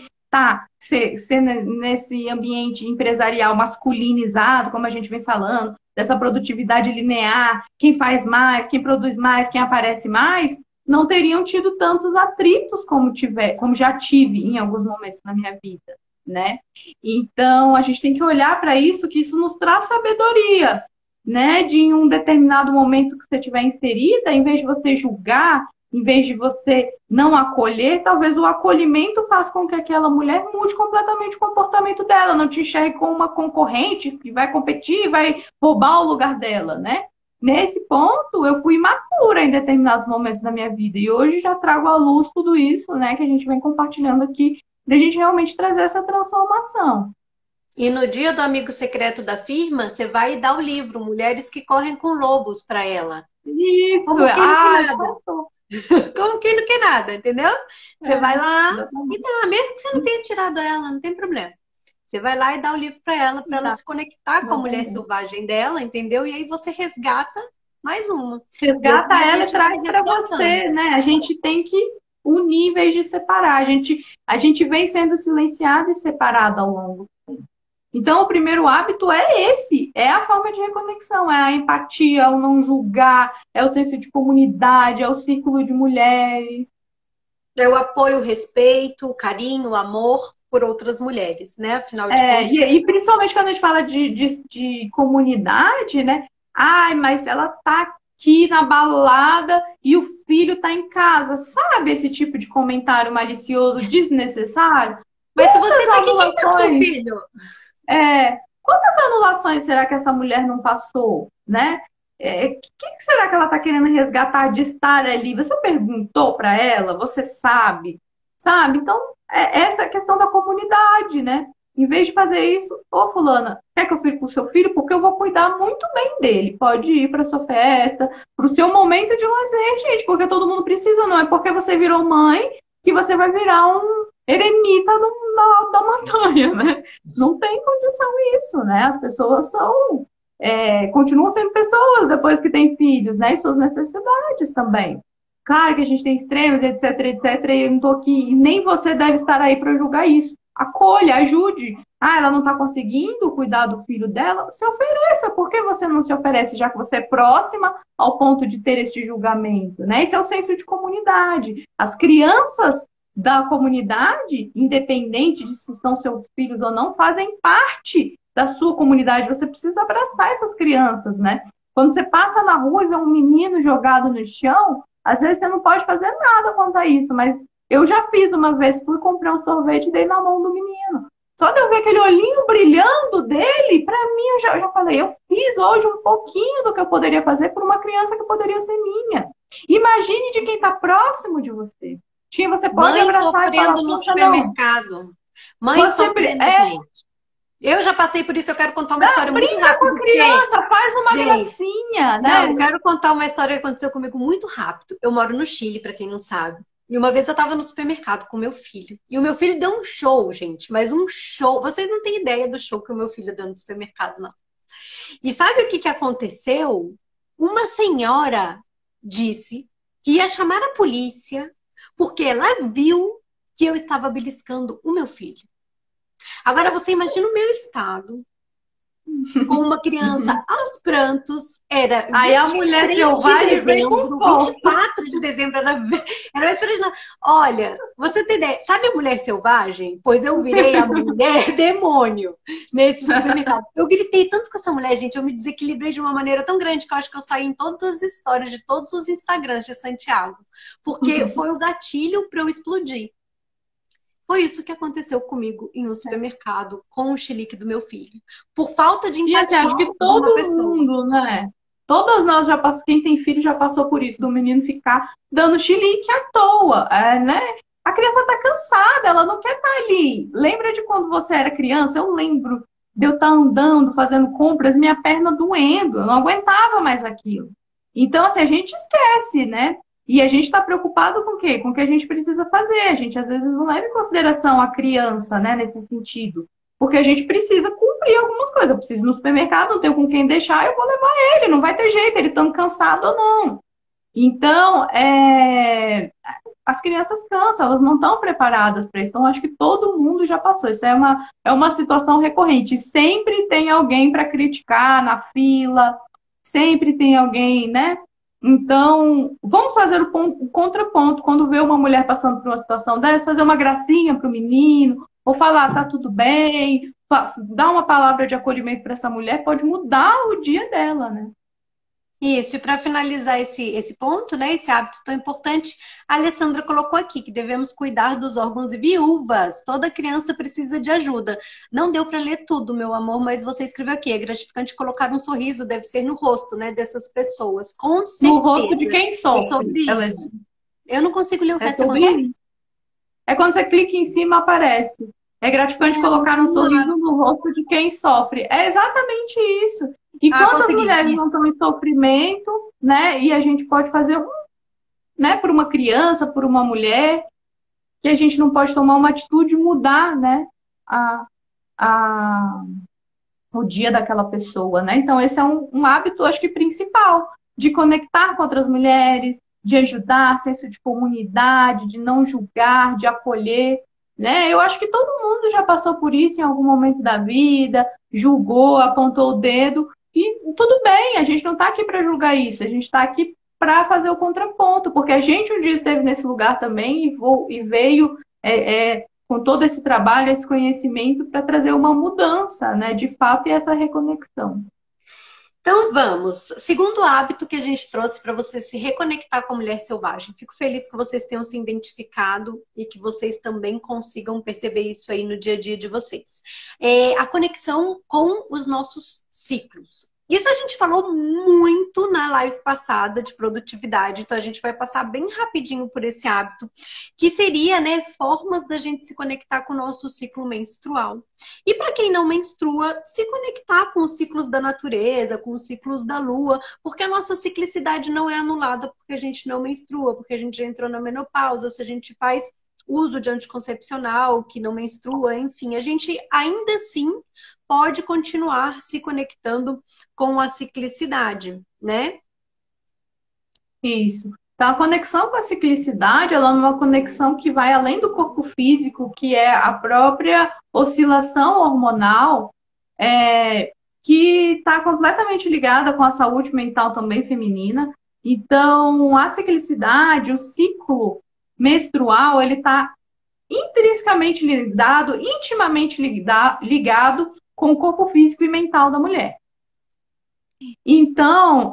ser nesse ambiente empresarial masculinizado, como a gente vem falando, dessa produtividade linear, quem faz mais, quem produz mais, quem aparece mais, não teriam tido tantos atritos como já tive em alguns momentos na minha vida, né? Então, a gente tem que olhar para isso, que isso nos traz sabedoria, né, de em um determinado momento que você estiver inserida, em vez de você julgar, em vez de você não acolher, talvez o acolhimento faça com que aquela mulher mude completamente o comportamento dela, não te enxergue como uma concorrente que vai competir, vai roubar o lugar dela, né? Nesse ponto, eu fui imatura em determinados momentos da minha vida e hoje já trago à luz tudo isso, né, que a gente vem compartilhando aqui, para a gente realmente trazer essa transformação. E no dia do amigo secreto da firma, você vai dar o livro Mulheres que Correm com Lobos para ela. Isso, Como quem não quer ah, nada. Como quem não quer nada, entendeu? Você vai lá e exatamente. dá, mesmo que você não tenha tirado ela, não tem problema. Você vai lá e dá o livro para ela se conectar com a mulher Exatamente. selvagem dela, entendeu? E aí você resgata mais uma. E Resgata assim a ela e gente vai traz para resgatando. você, né? A gente tem que unir em vez de separar. A gente vem sendo silenciada e separada ao longo. Então, o primeiro hábito é esse, é a forma de reconexão, é a empatia, é o não julgar, é o senso de comunidade, é o círculo de mulheres. É o apoio, o respeito, o carinho, o amor por outras mulheres, né? Afinal de contas. E principalmente quando a gente fala de comunidade, né? Ai, mas ela tá aqui na balada e o filho tá em casa. Sabe esse tipo de comentário malicioso, desnecessário? Mas se você Quantas tá aqui, quem tá com seu anulações, filho? quantas anulações será que essa mulher não passou, né? Que será que ela está querendo resgatar de estar ali? Você perguntou para ela? Você sabe? Sabe? Então, essa é a questão da comunidade, né? Em vez de fazer isso, ô fulana, quer que eu fique com o seu filho? Porque eu vou cuidar muito bem dele. Pode ir para sua festa, para o seu momento de lazer, gente, porque todo mundo precisa, não é porque você virou mãe que você vai virar um eremita da montanha, né? Não tem condição isso, né? As pessoas continuam sendo pessoas depois que têm filhos, né? E suas necessidades também. Claro que a gente tem extremos, etc, etc, e eu não estou aqui, e nem você deve estar aí para julgar isso. Acolha, ajude. Ah, ela não está conseguindo cuidar do filho dela? Se ofereça. Por que você não se oferece, já que você é próxima ao ponto de ter este julgamento, né? Esse é o senso de comunidade. As crianças da comunidade, independente de se são seus filhos ou não, fazem parte da sua comunidade. Você precisa abraçar essas crianças, né? Quando você passa na rua e vê um menino jogado no chão, às vezes você não pode fazer nada quanto a isso, mas eu já fiz uma vez, fui comprar um sorvete e dei na mão do menino. Só de eu ver aquele olhinho brilhando dele, para mim, eu já falei, eu fiz hoje um pouquinho do que eu poderia fazer por uma criança que poderia ser minha. Imagine de quem está próximo de você. Quem você pode Mãe abraçar e falar, sofrendo no puxa, não. supermercado. Mãe Você sofrendo, gente. Eu já passei por isso, eu quero contar uma história muito brinca com rápida. a criança, faz uma Gente, gracinha, não, né? eu quero contar uma história que aconteceu comigo muito rápido. Eu moro no Chile, para quem não sabe. E uma vez eu tava no supermercado com meu filho. E o meu filho deu um show, gente, mas um show. Vocês não têm ideia do show que o meu filho deu no supermercado, não. E sabe o que que aconteceu? Uma senhora disse que ia chamar a polícia porque ela viu que eu estava beliscando o meu filho. Agora você imagina o meu estado. com uma criança aos prantos, era Aí a mulher 23 de selvagem vem com dezembro, força. 24 de dezembro, era véspera de Natal. Olha, você tem ideia, sabe a mulher selvagem? Pois eu virei a mulher demônio nesse supermercado. Eu gritei tanto com essa mulher, gente, eu me desequilibrei de uma maneira tão grande que eu acho que eu saí em todas as histórias de todos os Instagrams de Santiago, porque foi o gatilho para eu explodir. Foi isso que aconteceu comigo em um supermercado com o chilique do meu filho. Por falta de E assim, empatia acho que de uma todo pessoa. mundo, né? Todas nós já passamos, quem tem filho já passou por isso, do menino ficar dando chilique à toa, né? A criança tá cansada, ela não quer estar ali. Lembra de quando você era criança? Eu lembro de eu estar andando, fazendo compras, minha perna doendo, eu não aguentava mais aquilo. Então, assim, a gente esquece, né? E a gente está preocupado com o quê? Com o que a gente precisa fazer. A gente, às vezes, não leva em consideração a criança, né, nesse sentido. Porque a gente precisa cumprir algumas coisas. Eu preciso ir no supermercado, não tenho com quem deixar, eu vou levar ele. Não vai ter jeito, ele estando cansado ou não. Então, as crianças cansam, elas não estão preparadas para isso. Então, acho que todo mundo já passou. Isso é uma situação recorrente. Sempre tem alguém para criticar na fila, sempre tem alguém, né? Então, vamos fazer o contraponto. Quando vê uma mulher passando por uma situação dessa, fazer uma gracinha para o menino, ou falar, tá tudo bem, dar uma palavra de acolhimento para essa mulher, pode mudar o dia dela, né? Isso, e para finalizar esse ponto, né, esse hábito tão importante, a Alessandra colocou aqui que devemos cuidar dos órgãos e viúvas. Toda criança precisa de ajuda. Não deu para ler tudo, meu amor, mas você escreveu aqui. É gratificante colocar um sorriso, deve ser no rosto, né, dessas pessoas. Com No rosto de certeza. quem É sofre. sobre isso. Eu não consigo ler o É resto, você consegue? sobre É quando você clica em cima, aparece. É gratificante colocar um Vamos lá. sorriso no rosto de quem sofre. É exatamente isso. E Ah, quantas consegui. mulheres não Isso. estão em sofrimento, né? E a gente pode fazer, né, por uma criança, por uma mulher, que a gente não pode tomar uma atitude e mudar, né, a, a, o dia daquela pessoa, né? Então, esse é um hábito, acho que principal, de conectar com outras mulheres, de ajudar, senso de comunidade, de não julgar, de acolher, né? Eu acho que todo mundo já passou por isso em algum momento da vida, julgou, apontou o dedo, e tudo bem, a gente não está aqui para julgar isso, a gente está aqui para fazer o contraponto, porque a gente um dia esteve nesse lugar também e veio com todo esse trabalho, esse conhecimento para trazer uma mudança, né, de fato, e essa reconexão. Então vamos. Segundo hábito que a gente trouxe para você se reconectar com a mulher selvagem. Fico feliz que vocês tenham se identificado e que vocês também consigam perceber isso aí no dia a dia de vocês. É a conexão com os nossos ciclos. Isso a gente falou muito na live passada de produtividade, então a gente vai passar bem rapidinho por esse hábito, que seria, né, formas da gente se conectar com o nosso ciclo menstrual. E para quem não menstrua, se conectar com os ciclos da natureza, com os ciclos da lua, porque a nossa ciclicidade não é anulada porque a gente não menstrua, porque a gente já entrou na menopausa, ou se a gente faz uso de anticoncepcional, que não menstrua, enfim, a gente ainda assim pode continuar se conectando com a ciclicidade, né? Isso. Então, a conexão com a ciclicidade, ela é uma conexão que vai além do corpo físico, que é a própria oscilação hormonal, que está completamente ligada com a saúde mental também feminina. Então, a ciclicidade, o ciclo menstrual, ele está intrinsecamente ligado, intimamente ligado com o corpo físico e mental da mulher. Então,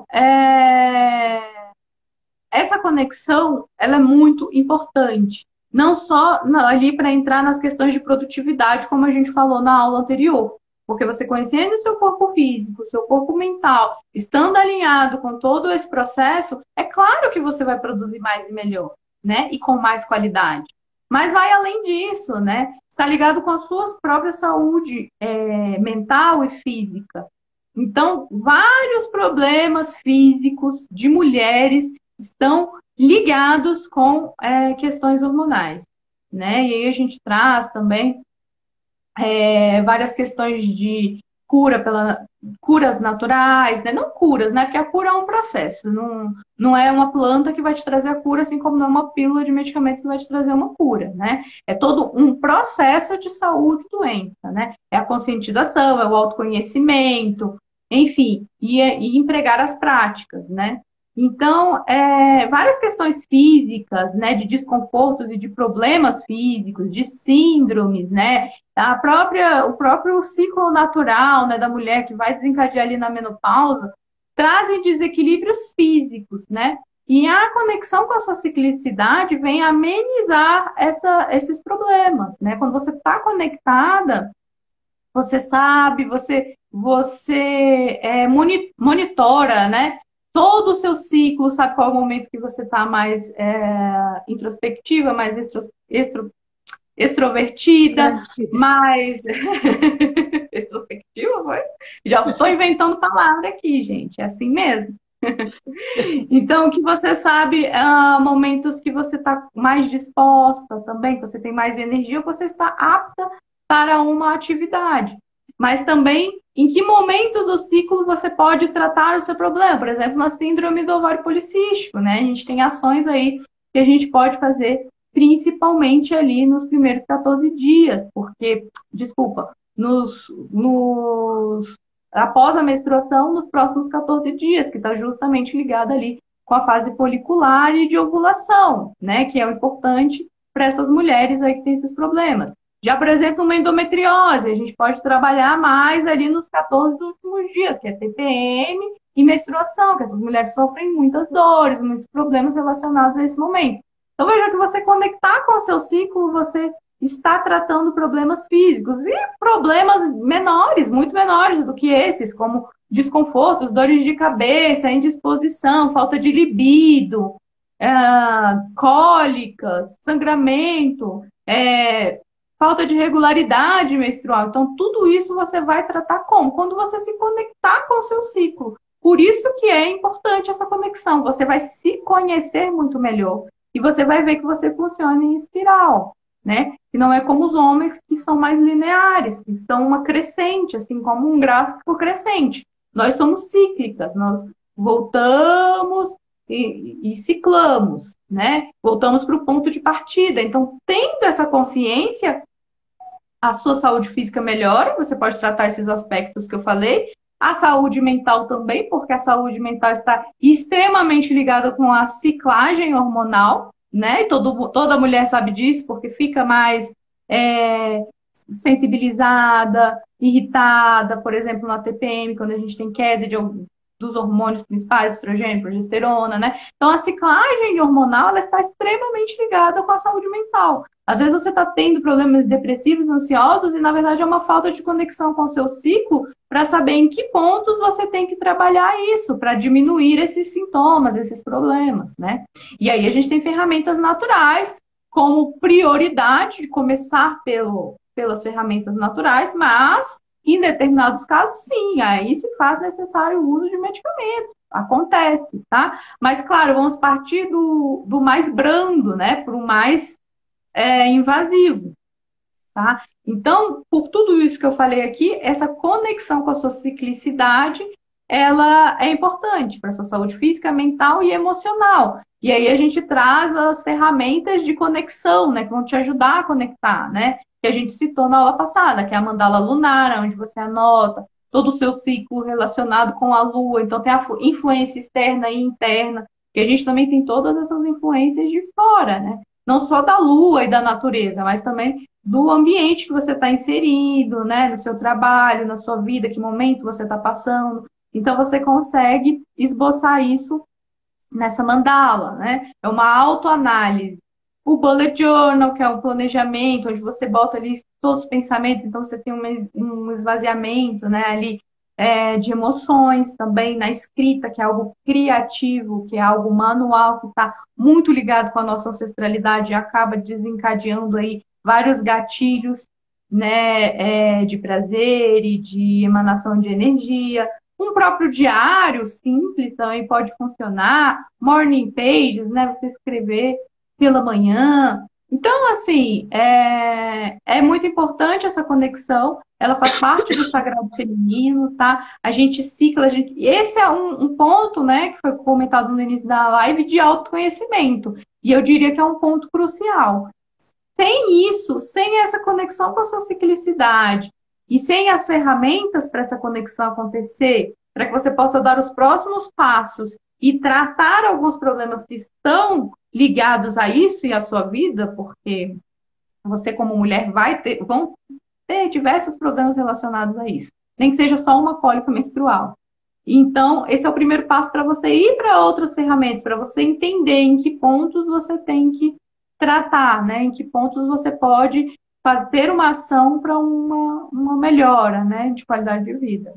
essa conexão ela é muito importante. Não só ali para entrar nas questões de produtividade, como a gente falou na aula anterior. Porque você conhecendo o seu corpo físico, o seu corpo mental, estando alinhado com todo esse processo, é claro que você vai produzir mais e melhor, né? E com mais qualidade. Mas vai além disso, né? Está ligado com a sua própria saúde mental e física. Então, vários problemas físicos de mulheres estão ligados com questões hormonais, né? E aí a gente traz também várias questões de cura curas naturais, né? Não curas, né? Porque a cura é um processo, não é uma planta que vai te trazer a cura, assim como não é uma pílula de medicamento que vai te trazer uma cura, né? É todo um processo de saúde e doença, né? É a conscientização, é o autoconhecimento, enfim, e empregar as práticas, né? Então, várias questões físicas, né, de desconfortos e de problemas físicos, de síndromes, né, o próprio ciclo natural, né, da mulher que vai desencadear ali na menopausa, trazem desequilíbrios físicos, né? E a conexão com a sua ciclicidade vem amenizar esses problemas, né? Quando você está conectada, você sabe, você monitora, né? Todo o seu ciclo, sabe qual é o momento que você está mais introspectiva, mais extrovertida, mais extrospectiva, foi? Já estou inventando palavra aqui, gente, é assim mesmo. Então, que você sabe momentos que você está mais disposta também, que você tem mais energia, você está apta para uma atividade. Mas também, em que momento do ciclo você pode tratar o seu problema? Por exemplo, na síndrome do ovário policístico, né? A gente tem ações aí que a gente pode fazer principalmente ali nos primeiros 14 dias, porque, desculpa, após a menstruação, nos próximos 14 dias, que está justamente ligada ali com a fase folicular e de ovulação, né? Que é o importante para essas mulheres aí que têm esses problemas. Já, por exemplo, uma endometriose, a gente pode trabalhar mais ali nos 14 últimos dias, que é TPM e menstruação, que essas mulheres sofrem muitas dores, muitos problemas relacionados a esse momento. Então, veja que você conectar com o seu ciclo, você está tratando problemas físicos e problemas menores, muito menores do que esses, como desconfortos, dores de cabeça, indisposição, falta de libido, cólicas, sangramento, falta de regularidade menstrual. Então, tudo isso você vai tratar como? Quando você se conectar com o seu ciclo. Por isso que é importante essa conexão. Você vai se conhecer muito melhor. E você vai ver que você funciona em espiral, né? Que não é como os homens que são mais lineares, que são uma crescente, assim como um gráfico crescente. Nós somos cíclicas, nós voltamos e ciclamos, né? Voltamos para o ponto de partida. Então, tendo essa consciência, a sua saúde física melhora, você pode tratar esses aspectos que eu falei, a saúde mental também, porque a saúde mental está extremamente ligada com a ciclagem hormonal, né? E toda mulher sabe disso, porque fica mais sensibilizada, irritada, por exemplo, na TPM, quando a gente tem queda dos hormônios principais, estrogênio, progesterona, né? Então, a ciclagem hormonal, ela está extremamente ligada com a saúde mental. Às vezes você está tendo problemas depressivos, ansiosos, e na verdade é uma falta de conexão com o seu ciclo para saber em que pontos você tem que trabalhar isso, para diminuir esses sintomas, esses problemas, né? E aí a gente tem ferramentas naturais, como prioridade de começar pelas ferramentas naturais, mas em determinados casos, sim, aí se faz necessário o uso de medicamento. Acontece, tá? Mas, claro, vamos partir do mais brando, né? Para o mais invasivo, tá? Então, por tudo isso que eu falei aqui, essa conexão com a sua ciclicidade, ela é importante para a sua saúde física, mental e emocional. E aí a gente traz as ferramentas de conexão, né? Que vão te ajudar a conectar, né? Que a gente citou na aula passada, que é a mandala lunar, onde você anota todo o seu ciclo relacionado com a lua. Então, tem a influência externa e interna, que a gente também tem todas essas influências de fora, né? Não só da lua e da natureza, mas também do ambiente que você está inserido, né? No seu trabalho, na sua vida, que momento você está passando. Então, você consegue esboçar isso nessa mandala, né? É uma autoanálise. O bullet journal, que é um planejamento, onde você bota ali todos os pensamentos, então você tem um esvaziamento, né, ali de emoções também, na escrita, que é algo criativo, que é algo manual, que está muito ligado com a nossa ancestralidade e acaba desencadeando aí vários gatilhos, né, de prazer e de emanação de energia. Um próprio diário simples também pode funcionar, morning pages, né, você escrever pela manhã, Então, assim, é muito importante essa conexão, ela faz parte do sagrado feminino, tá? A gente cicla, esse é um ponto, né, que foi comentado no início da live, de autoconhecimento. E eu diria que é um ponto crucial. Sem isso, sem essa conexão com a sua ciclicidade e sem as ferramentas para essa conexão acontecer, para que você possa dar os próximos passos e tratar alguns problemas que estão ligados a isso e à sua vida, porque você como mulher vão ter diversos problemas relacionados a isso, nem que seja só uma cólica menstrual. Então, esse é o primeiro passo para você ir para outras ferramentas, para você entender em que pontos você tem que tratar, né? Em que pontos você pode ter uma ação para uma melhora, né, de qualidade de vida.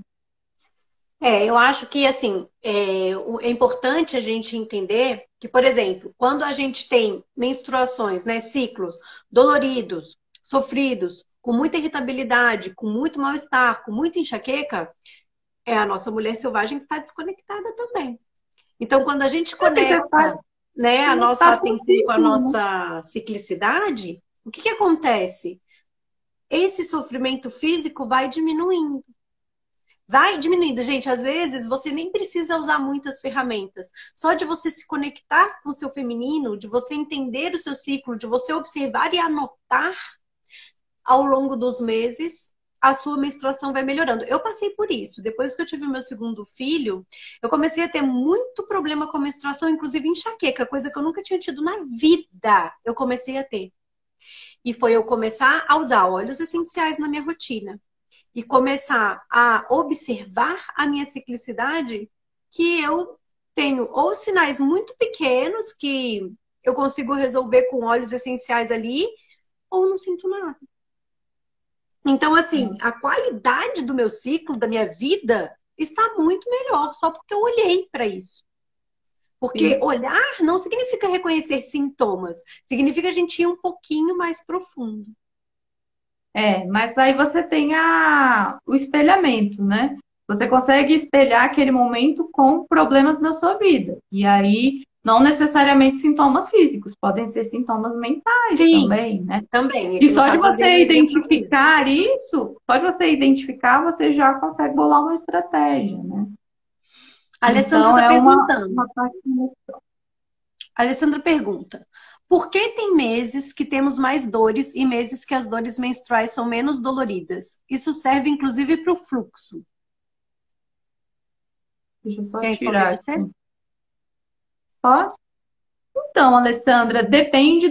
Eu acho que assim é importante a gente entender que, por exemplo, quando a gente tem menstruações, né, ciclos doloridos, sofridos, com muita irritabilidade, com muito mal-estar, com muita enxaqueca, é a nossa mulher selvagem que está desconectada também. Então, quando a gente Você faz conecta, né, a nossa conectar com o atenção com a ciclo, né? nossa ciclicidade, o que que acontece? Esse sofrimento físico vai diminuindo. Vai diminuindo, gente. Às vezes você nem precisa usar muitas ferramentas. Só de você se conectar com o seu feminino, de você entender o seu ciclo, de você observar e anotar ao longo dos meses, a sua menstruação vai melhorando. Eu passei por isso. Depois que eu tive o meu segundo filho, eu comecei a ter muito problema com a menstruação, inclusive enxaqueca, coisa que eu nunca tinha tido na vida. Eu comecei a ter. E foi eu começar a usar óleos essenciais na minha rotina e começar a observar a minha ciclicidade, que eu tenho ou sinais muito pequenos que eu consigo resolver com óleos essenciais ali, ou não sinto nada. Então, assim, a qualidade do meu ciclo, da minha vida, está muito melhor, só porque eu olhei para isso. Porque Sim. olhar não significa reconhecer sintomas, significa a gente ir um pouquinho mais profundo. Mas aí você tem o espelhamento, né? Você consegue espelhar aquele momento com problemas na sua vida. E aí, não necessariamente sintomas físicos, podem ser sintomas mentais Sim, também, né? também. E Aqui no só de caso eu dei um você exemplo disso. identificar isso, só de você identificar, você já consegue bolar uma estratégia, né? A Alessandra Então, está é perguntando. uma parte. A Alessandra pergunta: por que tem meses que temos mais dores e meses que as dores menstruais são menos doloridas? Isso serve inclusive para o fluxo. Deixa eu só Quer responder tirar você? aqui. Posso? Então, Alessandra, depende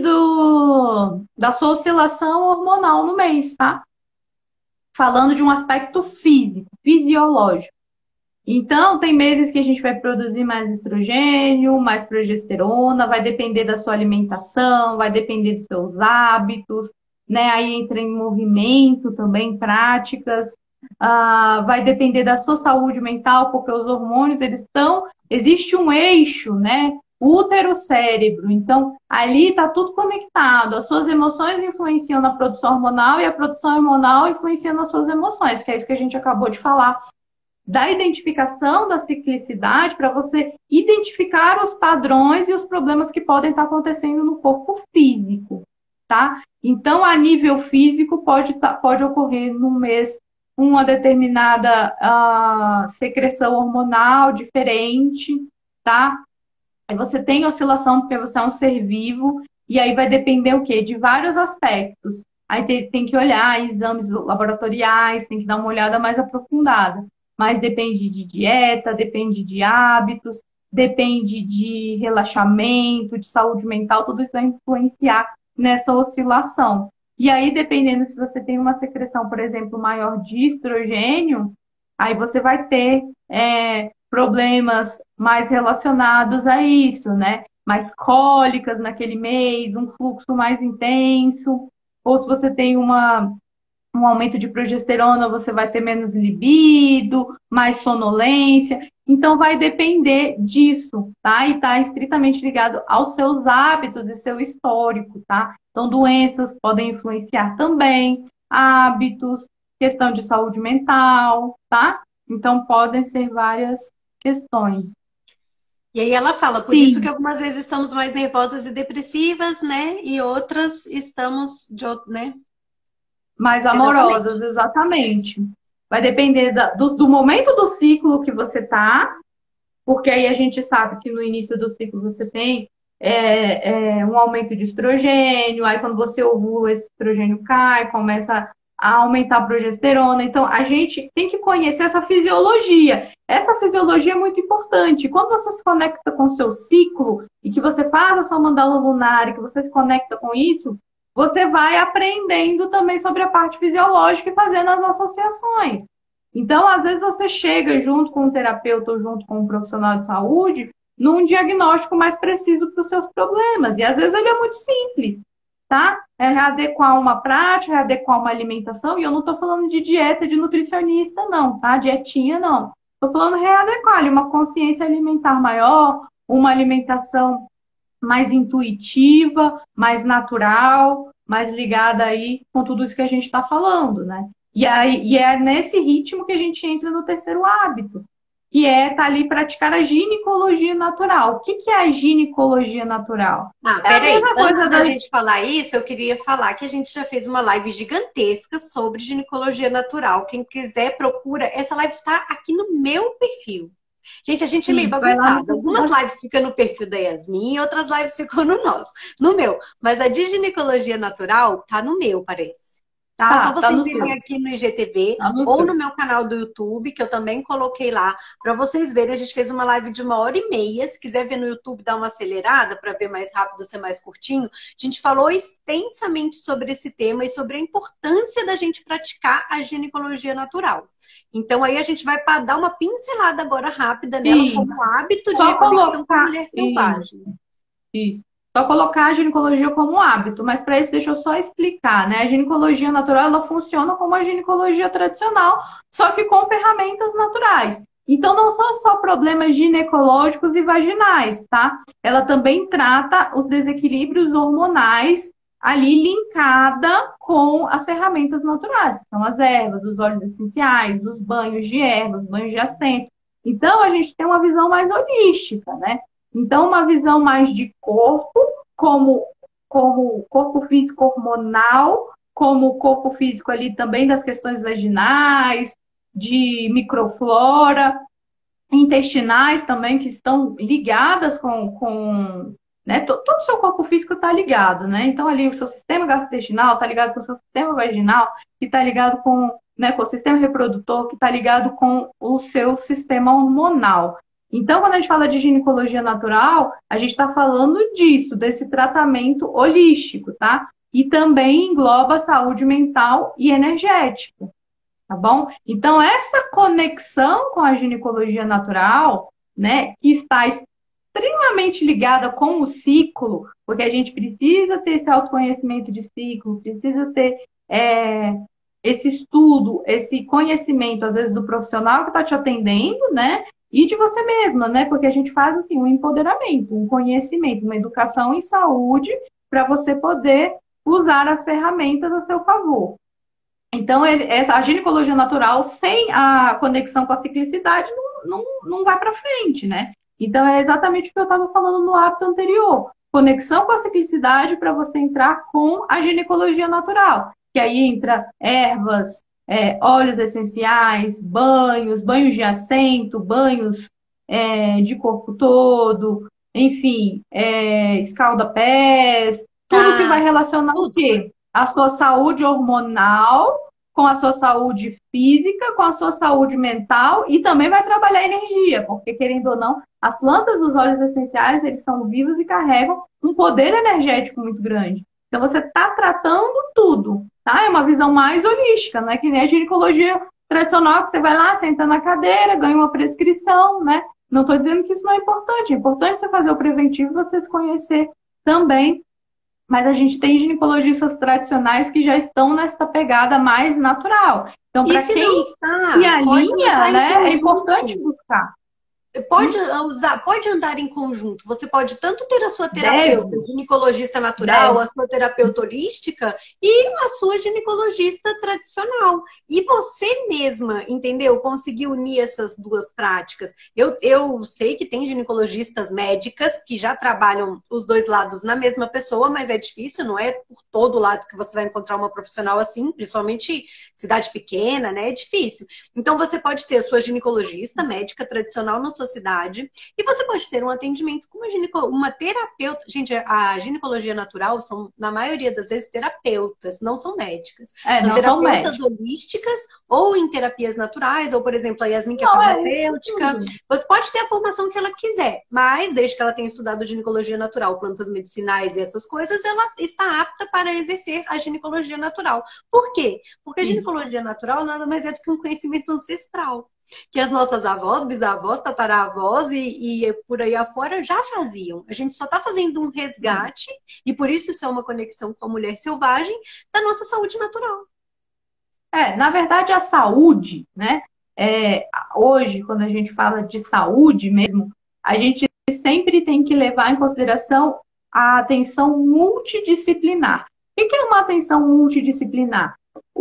da sua oscilação hormonal no mês, tá? Falando de um aspecto físico, fisiológico. Então, tem meses que a gente vai produzir mais estrogênio, mais progesterona, vai depender da sua alimentação, vai depender dos seus hábitos, né? Aí entra em movimento também, práticas, vai depender da sua saúde mental, porque os hormônios, eles estão, existe um eixo, né? Útero-cérebro. Então, ali está tudo conectado. As suas emoções influenciam na produção hormonal e a produção hormonal influencia nas suas emoções, que é isso que a gente acabou de falar da identificação da ciclicidade para você identificar os padrões e os problemas que podem estar acontecendo no corpo físico, tá? Então, a nível físico, pode ocorrer no mês uma determinada secreção hormonal diferente, tá? Aí você tem oscilação porque você é um ser vivo, e aí vai depender o quê? De vários aspectos. Aí tem que olhar exames laboratoriais, tem que dar uma olhada mais aprofundada. Mas depende de dieta, depende de hábitos, depende de relaxamento, de saúde mental, tudo isso vai influenciar nessa oscilação. E aí, dependendo se você tem uma secreção, por exemplo, maior de estrogênio, aí você vai ter problemas mais relacionados a isso, né? Mais cólicas naquele mês, um fluxo mais intenso, ou se você tem um aumento de progesterona, você vai ter menos libido, mais sonolência. Então, vai depender disso, tá? E está estritamente ligado aos seus hábitos e seu histórico, tá? Então, doenças podem influenciar também, hábitos, questão de saúde mental, tá? Então, podem ser várias questões. E aí ela fala, por isso que Sim, algumas vezes estamos mais nervosas e depressivas, né? E outras estamos né? mais amorosas, Exatamente. exatamente. Vai depender do momento do ciclo que você tá, porque aí a gente sabe que no início do ciclo você tem um aumento de estrogênio, aí quando você ovula, esse estrogênio cai, começa a aumentar a progesterona. Então, a gente tem que conhecer essa fisiologia. Essa fisiologia é muito importante. Quando você se conecta com o seu ciclo e que você faz a sua mandala lunar e que você se conecta com isso, você vai aprendendo também sobre a parte fisiológica e fazendo as associações. Então, às vezes, você chega junto com um terapeuta ou junto com um profissional de saúde num diagnóstico mais preciso para os seus problemas. E às vezes ele é muito simples, tá? É readequar uma prática, readequar uma alimentação. E eu não estou falando de dieta de nutricionista, não, tá? Dietinha, não. Estou falando readequar ali uma consciência alimentar maior, uma alimentação mais intuitiva, mais natural, mais ligada aí com tudo isso que a gente está falando, né? E é nesse ritmo que a gente entra no terceiro hábito, que é estar tá ali praticar a ginecologia natural. O que é a ginecologia natural? Ah, É a peraí. mesma coisa Antes da da. gente falar isso, eu queria falar que a gente já fez uma live gigantesca sobre ginecologia natural. Quem quiser, procura. Essa live está aqui no meu perfil. Gente, a gente é meio Isso, vai lá no. bagunçado. Algumas lives ficam no perfil da Yasmin, outras lives ficam no nosso, no meu. Mas a de ginecologia natural tá no meu, parece. Tá? Só Tá vocês no irem seu. aqui no IGTV Tá no ou seu. no meu canal do YouTube, que eu também coloquei lá, para vocês verem. A gente fez uma live de 1h30. Se quiser ver no YouTube, dá uma acelerada para ver mais rápido, ser mais curtinho. A gente falou extensamente sobre esse tema e sobre a importância da gente praticar a ginecologia natural. Então, aí a gente vai dar uma pincelada agora rápida nela Sim. como hábito de Só reconexão com a colocar. mulher Isso. selvagem. Isso. Só colocar a ginecologia como um hábito, mas para isso deixa eu só explicar, né? A ginecologia natural, ela funciona como a ginecologia tradicional, só que com ferramentas naturais. Então não são só problemas ginecológicos e vaginais, tá? Ela também trata os desequilíbrios hormonais ali linkada com as ferramentas naturais, que são as ervas, os óleos essenciais, os banhos de ervas, os banhos de assento. Então a gente tem uma visão mais holística, né? Então, uma visão mais de corpo, como, como corpo físico hormonal, como corpo físico ali também das questões vaginais, de microflora, intestinais também, que estão ligadas com né, todo o seu corpo físico está ligado, né? Então, ali o seu sistema gastrointestinal está ligado com o seu sistema vaginal, que está ligado né, com o sistema reprodutor, que está ligado com o seu sistema hormonal. Então, quando a gente fala de ginecologia natural, a gente está falando disso, desse tratamento holístico, tá? E também engloba saúde mental e energética, tá bom? Então, essa conexão com a ginecologia natural, né, que está extremamente ligada com o ciclo, porque a gente precisa ter esse autoconhecimento de ciclo, precisa ter esse estudo, esse conhecimento, às vezes, do profissional que está te atendendo, né? E de você mesma, né? Porque a gente faz assim um empoderamento, um conhecimento, uma educação em saúde para você poder usar as ferramentas a seu favor. Então, a ginecologia natural, sem a conexão com a ciclicidade, não vai para frente, né? Então, é exatamente o que eu estava falando no hábito anterior. Conexão com a ciclicidade para você entrar com a ginecologia natural. Que aí entra ervas, óleos essenciais, banhos de assento, banhos de corpo todo, enfim, escalda-pés, tudo que vai Ah, relacionar o tudo. quê? A sua saúde hormonal, com a sua saúde física, com a sua saúde mental e também vai trabalhar energia, porque querendo ou não, as plantas dos óleos essenciais, eles são vivos e carregam um poder energético muito grande. Então você está tratando tudo, tá? É uma visão mais holística, não é que nem a ginecologia tradicional, que você vai lá, senta na cadeira, ganha uma prescrição, né? Não estou dizendo que isso não é importante você fazer o preventivo, você se conhecer também, mas a gente tem ginecologistas tradicionais que já estão nessa pegada mais natural. Então, E para se não quem se está, pode alinha, usar em né, é importante conjunto. buscar. Pode usar, pode andar em conjunto. Você pode tanto ter a sua terapeuta Deve, ginecologista natural, deve. a sua terapeuta holística e a sua ginecologista tradicional. E você mesma, entendeu? Conseguir unir essas duas práticas. Eu sei que tem ginecologistas médicas que já trabalham os dois lados na mesma pessoa, mas é difícil, não é por todo lado que você vai encontrar uma profissional assim, principalmente cidade pequena, né? É difícil. Então, você pode ter a sua ginecologista médica tradicional na sua cidade e você pode ter um atendimento com uma terapeuta. Gente, a ginecologia natural são, na maioria das vezes, terapeutas, não são médicas. É, São não são terapeutas médicos. holísticas ou em terapias naturais, ou, por exemplo, a Yasmin, que é Não, é isso farmacêutica. tudo. Você pode ter a formação que ela quiser, mas desde que ela tenha estudado ginecologia natural, plantas medicinais e essas coisas, ela está apta para exercer a ginecologia natural. Por quê? Porque a Isso. ginecologia natural nada mais é do que um conhecimento ancestral. Que as nossas avós, bisavós, tataravós e por aí afora já faziam. A gente só está fazendo um resgate, e por isso é uma conexão com a mulher selvagem, da nossa saúde natural. Na verdade, a saúde, né? Hoje, quando a gente fala de saúde mesmo, a gente sempre tem que levar em consideração a atenção multidisciplinar. O que é uma atenção multidisciplinar?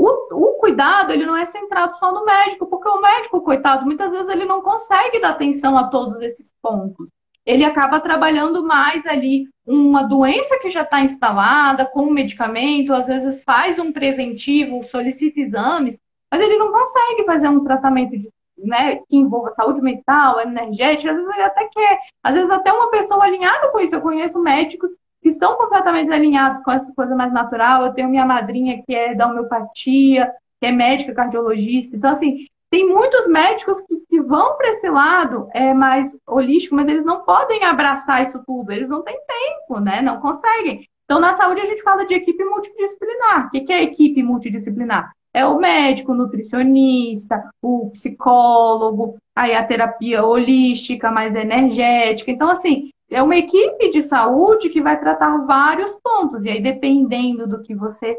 O cuidado, ele não é centrado só no médico, porque o médico, coitado, muitas vezes ele não consegue dar atenção a todos esses pontos. Ele acaba trabalhando mais ali uma doença que já está instalada, com um medicamento, às vezes faz um preventivo, solicita exames, mas ele não consegue fazer um tratamento né, que envolva saúde mental, energética, às vezes ele até quer, às vezes até uma pessoa alinhada com isso. Eu conheço médicos que estão completamente alinhados com essa coisa mais natural. Eu tenho minha madrinha que é da homeopatia, que é médica cardiologista. Então, assim, tem muitos médicos que vão para esse lado mais holístico, mas eles não podem abraçar isso tudo, eles não têm tempo, né? Não conseguem. Então, na saúde, a gente fala de equipe multidisciplinar. O que é equipe multidisciplinar? É o médico, o nutricionista, o psicólogo, aí a terapia holística, mais energética. Então, assim, é uma equipe de saúde que vai tratar vários pontos. E aí, dependendo do que você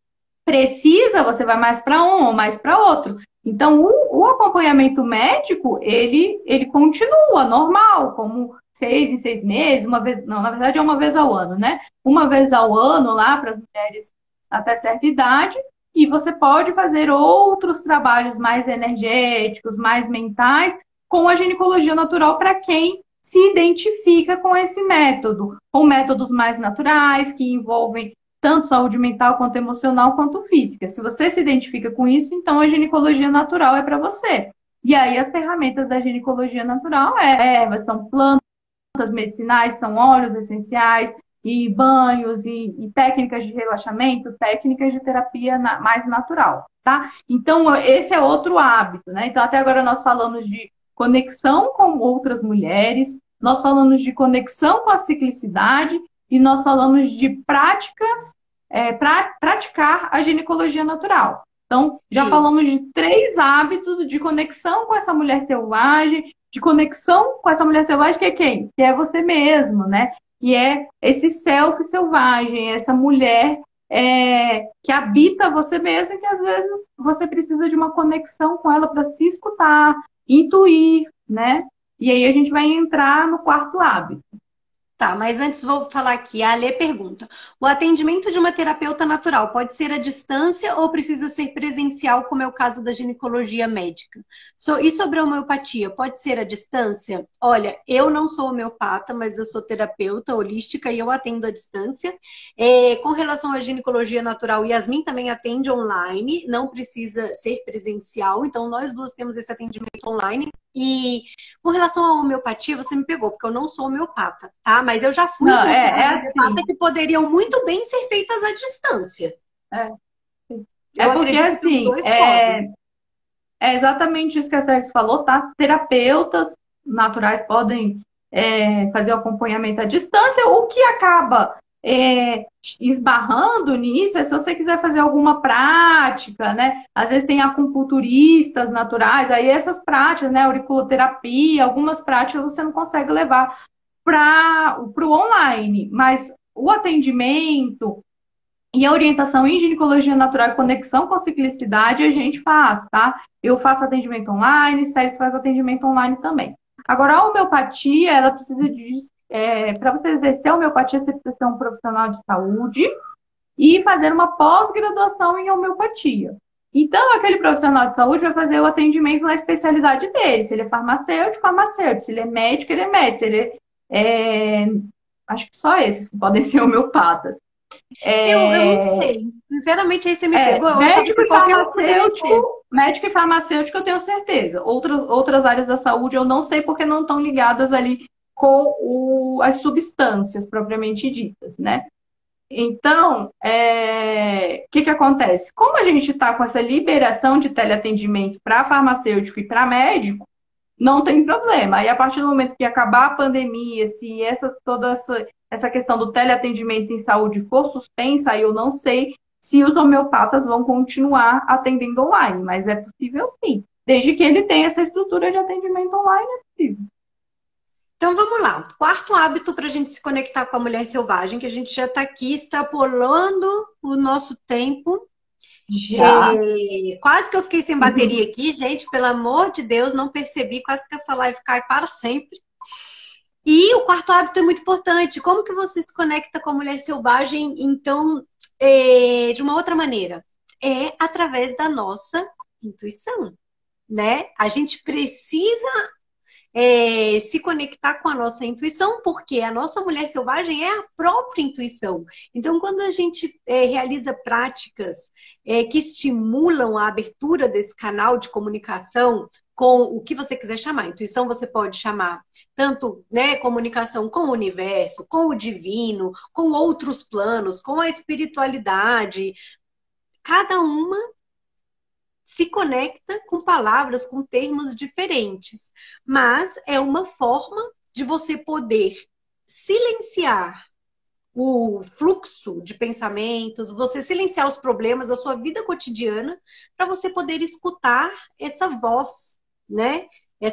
precisa, você vai mais para um ou mais para outro. Então, o acompanhamento médico, ele continua normal, como 6 em 6 meses, uma vez, não, na verdade é uma vez ao ano, né? Uma vez ao ano lá para as mulheres até certa idade, e você pode fazer outros trabalhos mais energéticos, mais mentais, com a ginecologia natural para quem se identifica com esse método, com métodos mais naturais, que envolvem tanto saúde mental quanto emocional quanto física. Se você se identifica com isso, então a ginecologia natural é para você. E aí as ferramentas da ginecologia natural são plantas medicinais, são óleos essenciais, e banhos, e técnicas de relaxamento, técnicas de terapia mais natural, tá? Então, esse é outro hábito, né? Então, até agora nós falamos de conexão com outras mulheres, nós falamos de conexão com a ciclicidade, e nós falamos de práticas para praticar a ginecologia natural. Então, já Isso. falamos de 3 hábitos de conexão com essa mulher selvagem, de conexão com essa mulher selvagem que é quem? Que é você mesmo, né? Que é esse self selvagem, essa mulher que habita você mesmo, e que às vezes você precisa de uma conexão com ela para se escutar, intuir, né? E aí a gente vai entrar no 4º hábito. Tá, mas antes vou falar aqui. A Alê pergunta: o atendimento de uma terapeuta natural pode ser à distância ou precisa ser presencial, como é o caso da ginecologia médica? E sobre a homeopatia, pode ser à distância? Olha, eu não sou homeopata, mas eu sou terapeuta holística e eu atendo à distância. Com relação à ginecologia natural, Yasmin também atende online, não precisa ser presencial, então nós duas temos esse atendimento online. E com relação à homeopatia, você me pegou, porque eu não sou homeopata, tá? Mas eu já fui em Não, consultas de assim. homeopata que poderiam muito bem ser feitas à distância. É, Eu porque acredito que os assim, dois podem. é exatamente isso que a Célia falou, tá? Terapeutas naturais podem fazer o acompanhamento à distância. O que acaba esbarrando nisso é se você quiser fazer alguma prática, né? Às vezes tem acupunturistas naturais, aí essas práticas, né? Auriculoterapia, algumas práticas você não consegue levar para o online, mas o atendimento e a orientação em ginecologia natural e conexão com a ciclicidade a gente faz, tá? Eu faço atendimento online, Célia faz atendimento online também. Agora, a homeopatia, ela precisa de... para você exercer a homeopatia, você precisa ser um profissional de saúde e fazer uma pós-graduação em homeopatia. Então, aquele profissional de saúde vai fazer o atendimento na especialidade dele. Se ele é farmacêutico, farmacêutico. Se ele é médico, ele é médico. Se ele acho que só esses que podem ser homeopatas. Eu não sei. Sinceramente, aí você me pegou. Eu achava Médico que e qualquer um poderia ser. médico e farmacêutico eu tenho certeza. Outras áreas da saúde eu não sei porque não estão ligadas ali com as substâncias propriamente ditas, né? Então, que acontece? Como a gente está com essa liberação de teleatendimento para farmacêutico e para médico, não tem problema. Aí, a partir do momento que acabar a pandemia, se toda essa questão do teleatendimento em saúde for suspensa, aí eu não sei se os homeopatas vão continuar atendendo online, mas é possível sim. Desde que ele tenha essa estrutura de atendimento online, é possível. Então vamos lá. Quarto hábito para a gente se conectar com a mulher selvagem, que a gente já está aqui extrapolando o nosso tempo. Já. Quase que eu fiquei sem bateria aqui, gente, pelo amor de Deus, não percebi, quase que essa live cai para sempre. E o quarto hábito é muito importante. Como que você se conecta com a mulher selvagem, então, de uma outra maneira? É através da nossa intuição, né? A gente precisa se conectar com a nossa intuição, porque a nossa mulher selvagem é a própria intuição. Então, quando a gente realiza práticas que estimulam a abertura desse canal de comunicação com o que você quiser chamar, intuição você pode chamar tanto, né, comunicação com o universo, com o divino, com outros planos, com a espiritualidade, cada uma se conecta com palavras, com termos diferentes. Mas é uma forma de você poder silenciar o fluxo de pensamentos, você silenciar os problemas da sua vida cotidiana para você poder escutar essa voz, né?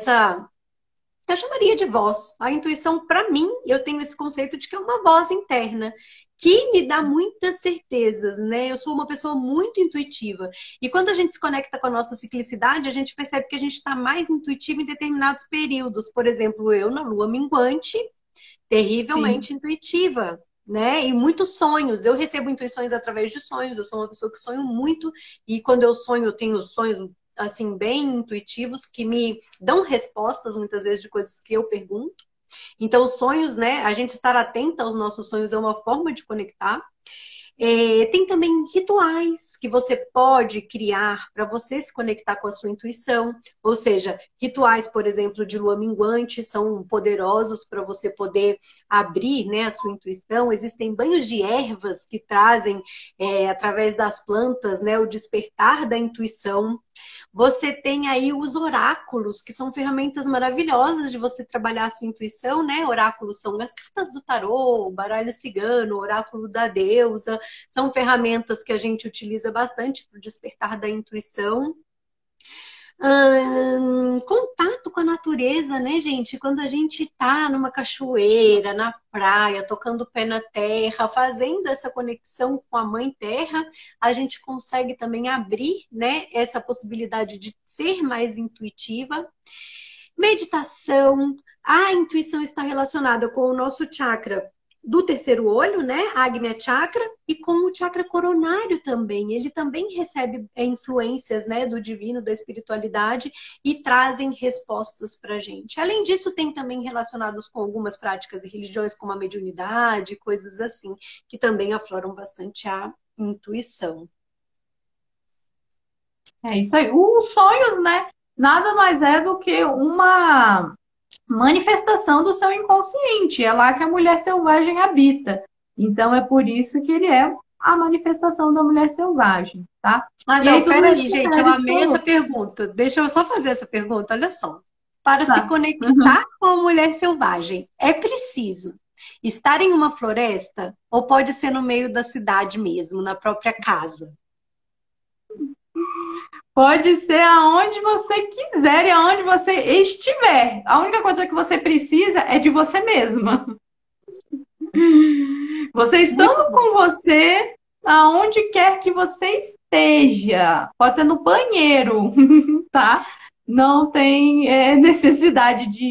Eu chamaria de voz. A intuição, para mim, eu tenho esse conceito de que é uma voz interna que me dá muitas certezas, né? Eu sou uma pessoa muito intuitiva. E quando a gente se conecta com a nossa ciclicidade, a gente percebe que a gente está mais intuitivo em determinados períodos. Por exemplo, eu na lua minguante, terrivelmente intuitiva, né? E muitos sonhos. Eu recebo intuições através de sonhos. Eu sou uma pessoa que sonho muito e quando eu sonho, eu tenho sonhos assim bem intuitivos que me dão respostas muitas vezes de coisas que eu pergunto. Então, os sonhos, né? A gente estar atenta aos nossos sonhos é uma forma de conectar. Tem também rituais que você pode criar para você se conectar com a sua intuição. Ou seja, rituais, por exemplo, de lua minguante são poderosos para você poder abrir, né, a sua intuição. Existem banhos de ervas que trazem, através das plantas, né, o despertar da intuição. Você tem aí os oráculos, que são ferramentas maravilhosas de você trabalhar a sua intuição, né? Oráculos são as cartas do tarô, o baralho cigano, o oráculo da deusa. São ferramentas que a gente utiliza bastante para o despertar da intuição. Contato com a natureza, né, gente? Quando a gente tá numa cachoeira, na praia, tocando o pé na terra, fazendo essa conexão com a Mãe Terra, a gente consegue também abrir, né, essa possibilidade de ser mais intuitiva. Meditação, a intuição está relacionada com o nosso chakra do terceiro olho, né, Agnya Chakra, e com o chakra coronário também. Ele também recebe influências, né, do divino, da espiritualidade e trazem respostas pra gente. Além disso, tem também relacionados com algumas práticas e religiões, como a mediunidade, coisas assim, que também afloram bastante a intuição. É isso aí. Os sonhos, né? Nada mais é do que uma manifestação do seu inconsciente. É lá que a mulher selvagem habita. Então é por isso que ele é a manifestação da mulher selvagem, tá? Ah, E aí não, tudo isso peraí, que a gente, eu Fernanda amei falou. essa pergunta. Deixa eu só fazer essa pergunta, olha só. Para se Tá. conectar com a mulher selvagem, é preciso estar em uma floresta ou pode ser no meio da cidade mesmo, na própria casa? Pode ser aonde você quiser e aonde você estiver. A única coisa que você precisa é de você mesma. Você Muito estando bom. com você, aonde quer que você esteja. Pode ser no banheiro, tá? Não tem necessidade de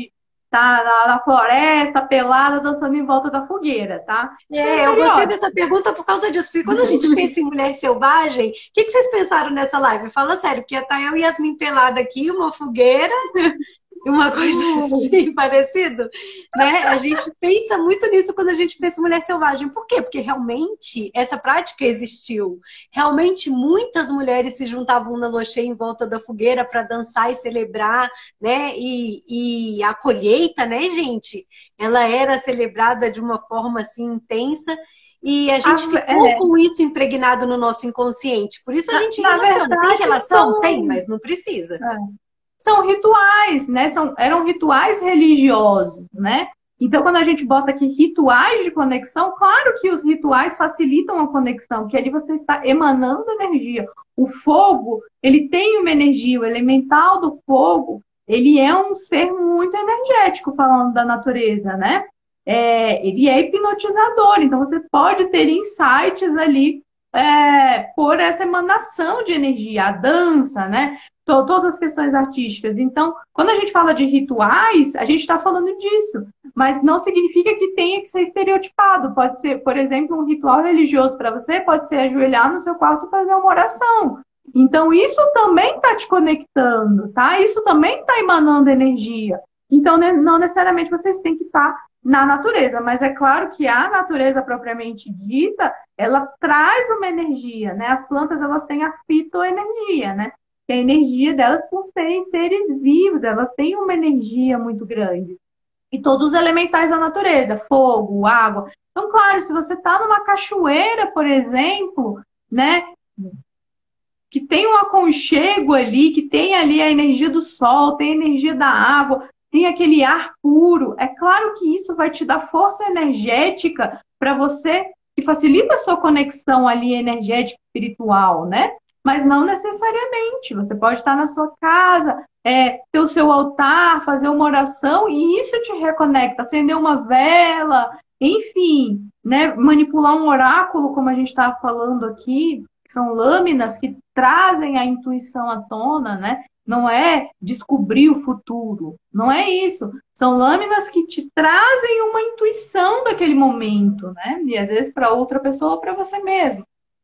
tá na floresta, pelada, dançando em volta da fogueira, tá? Isso é um Eu gostei estereótipo. dessa pergunta por causa disso, porque quando a gente pensa em mulher selvagem, o que que vocês pensaram nessa live? Fala sério, porque tá eu e Yasmin pelada aqui, uma fogueira, uma coisa assim, parecido, né? A gente pensa muito nisso quando a gente pensa em mulher selvagem. Por quê? Porque realmente essa prática existiu. Realmente muitas mulheres se juntavam na lua cheia em volta da fogueira para dançar e celebrar, né? E a colheita, né, gente? Ela era celebrada de uma forma assim intensa. E a gente ficou É, com isso impregnado no nosso inconsciente. Por isso a gente na relaciona. Tem verdade, relação? Tem, mas não precisa. são rituais, né? Eram rituais religiosos, né? Então, quando a gente bota aqui rituais de conexão, claro que os rituais facilitam a conexão, que ali você está emanando energia. O fogo, ele tem uma energia, o elemental do fogo, ele é um ser muito energético, falando da natureza, né? Ele é hipnotizador, então você pode ter insights ali por essa emanação de energia, a dança, né? Todas as questões artísticas. Então, quando a gente fala de rituais, a gente está falando disso, mas não significa que tenha que ser estereotipado. Pode ser, por exemplo, um ritual religioso para você, pode ser ajoelhar no seu quarto e fazer uma oração. Então, isso também está te conectando, tá? Isso também está emanando energia. Então, não necessariamente vocês têm que estar na natureza, mas é claro que a natureza propriamente dita, ela traz uma energia, né? As plantas, elas têm a fitoenergia, né? Que é a energia delas por serem seres vivos, elas têm uma energia muito grande. E todos os elementais da natureza, fogo, água. Então, claro, se você está numa cachoeira, por exemplo, né, que tem um aconchego ali, que tem ali a energia do sol, tem a energia da água, tem aquele ar puro, é claro que isso vai te dar força energética para você, que facilita a sua conexão ali energética espiritual, né? Mas não necessariamente. Você pode estar na sua casa, ter o seu altar, fazer uma oração, e isso te reconecta, acender uma vela, enfim, né? Manipular um oráculo, como a gente estava falando aqui, que são lâminas que trazem a intuição à tona, né? Não é descobrir o futuro, não é isso. São lâminas que te trazem uma intuição daquele momento, né? E às vezes para outra pessoa ou para você mesmo.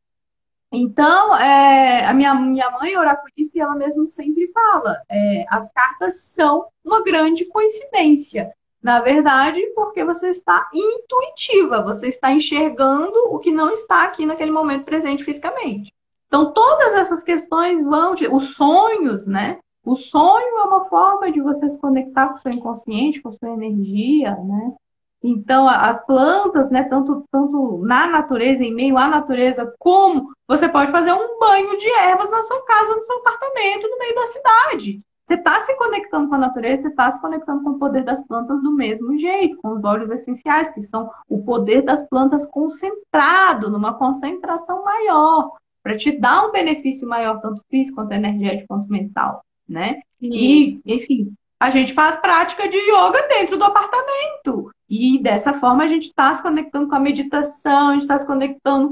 Então, a minha mãe, oraculista, e ela mesmo sempre fala, as cartas são uma grande coincidência. Na verdade, porque você está intuitiva, você está enxergando o que não está aqui naquele momento presente fisicamente. Então, todas essas questões vão, os sonhos, né? O sonho é uma forma de você se conectar com o seu inconsciente, com a sua energia, né? Então, as plantas, né, tanto na natureza, em meio à natureza, como você pode fazer um banho de ervas na sua casa, no seu apartamento, no meio da cidade. Você está se conectando com a natureza, você está se conectando com o poder das plantas do mesmo jeito, com os óleos essenciais, que são o poder das plantas concentrado, numa concentração maior, para te dar um benefício maior, tanto físico, quanto energético, quanto mental, né? E, Isso. enfim, a gente faz prática de yoga dentro do apartamento. E dessa forma a gente está se conectando com a meditação, a gente está se conectando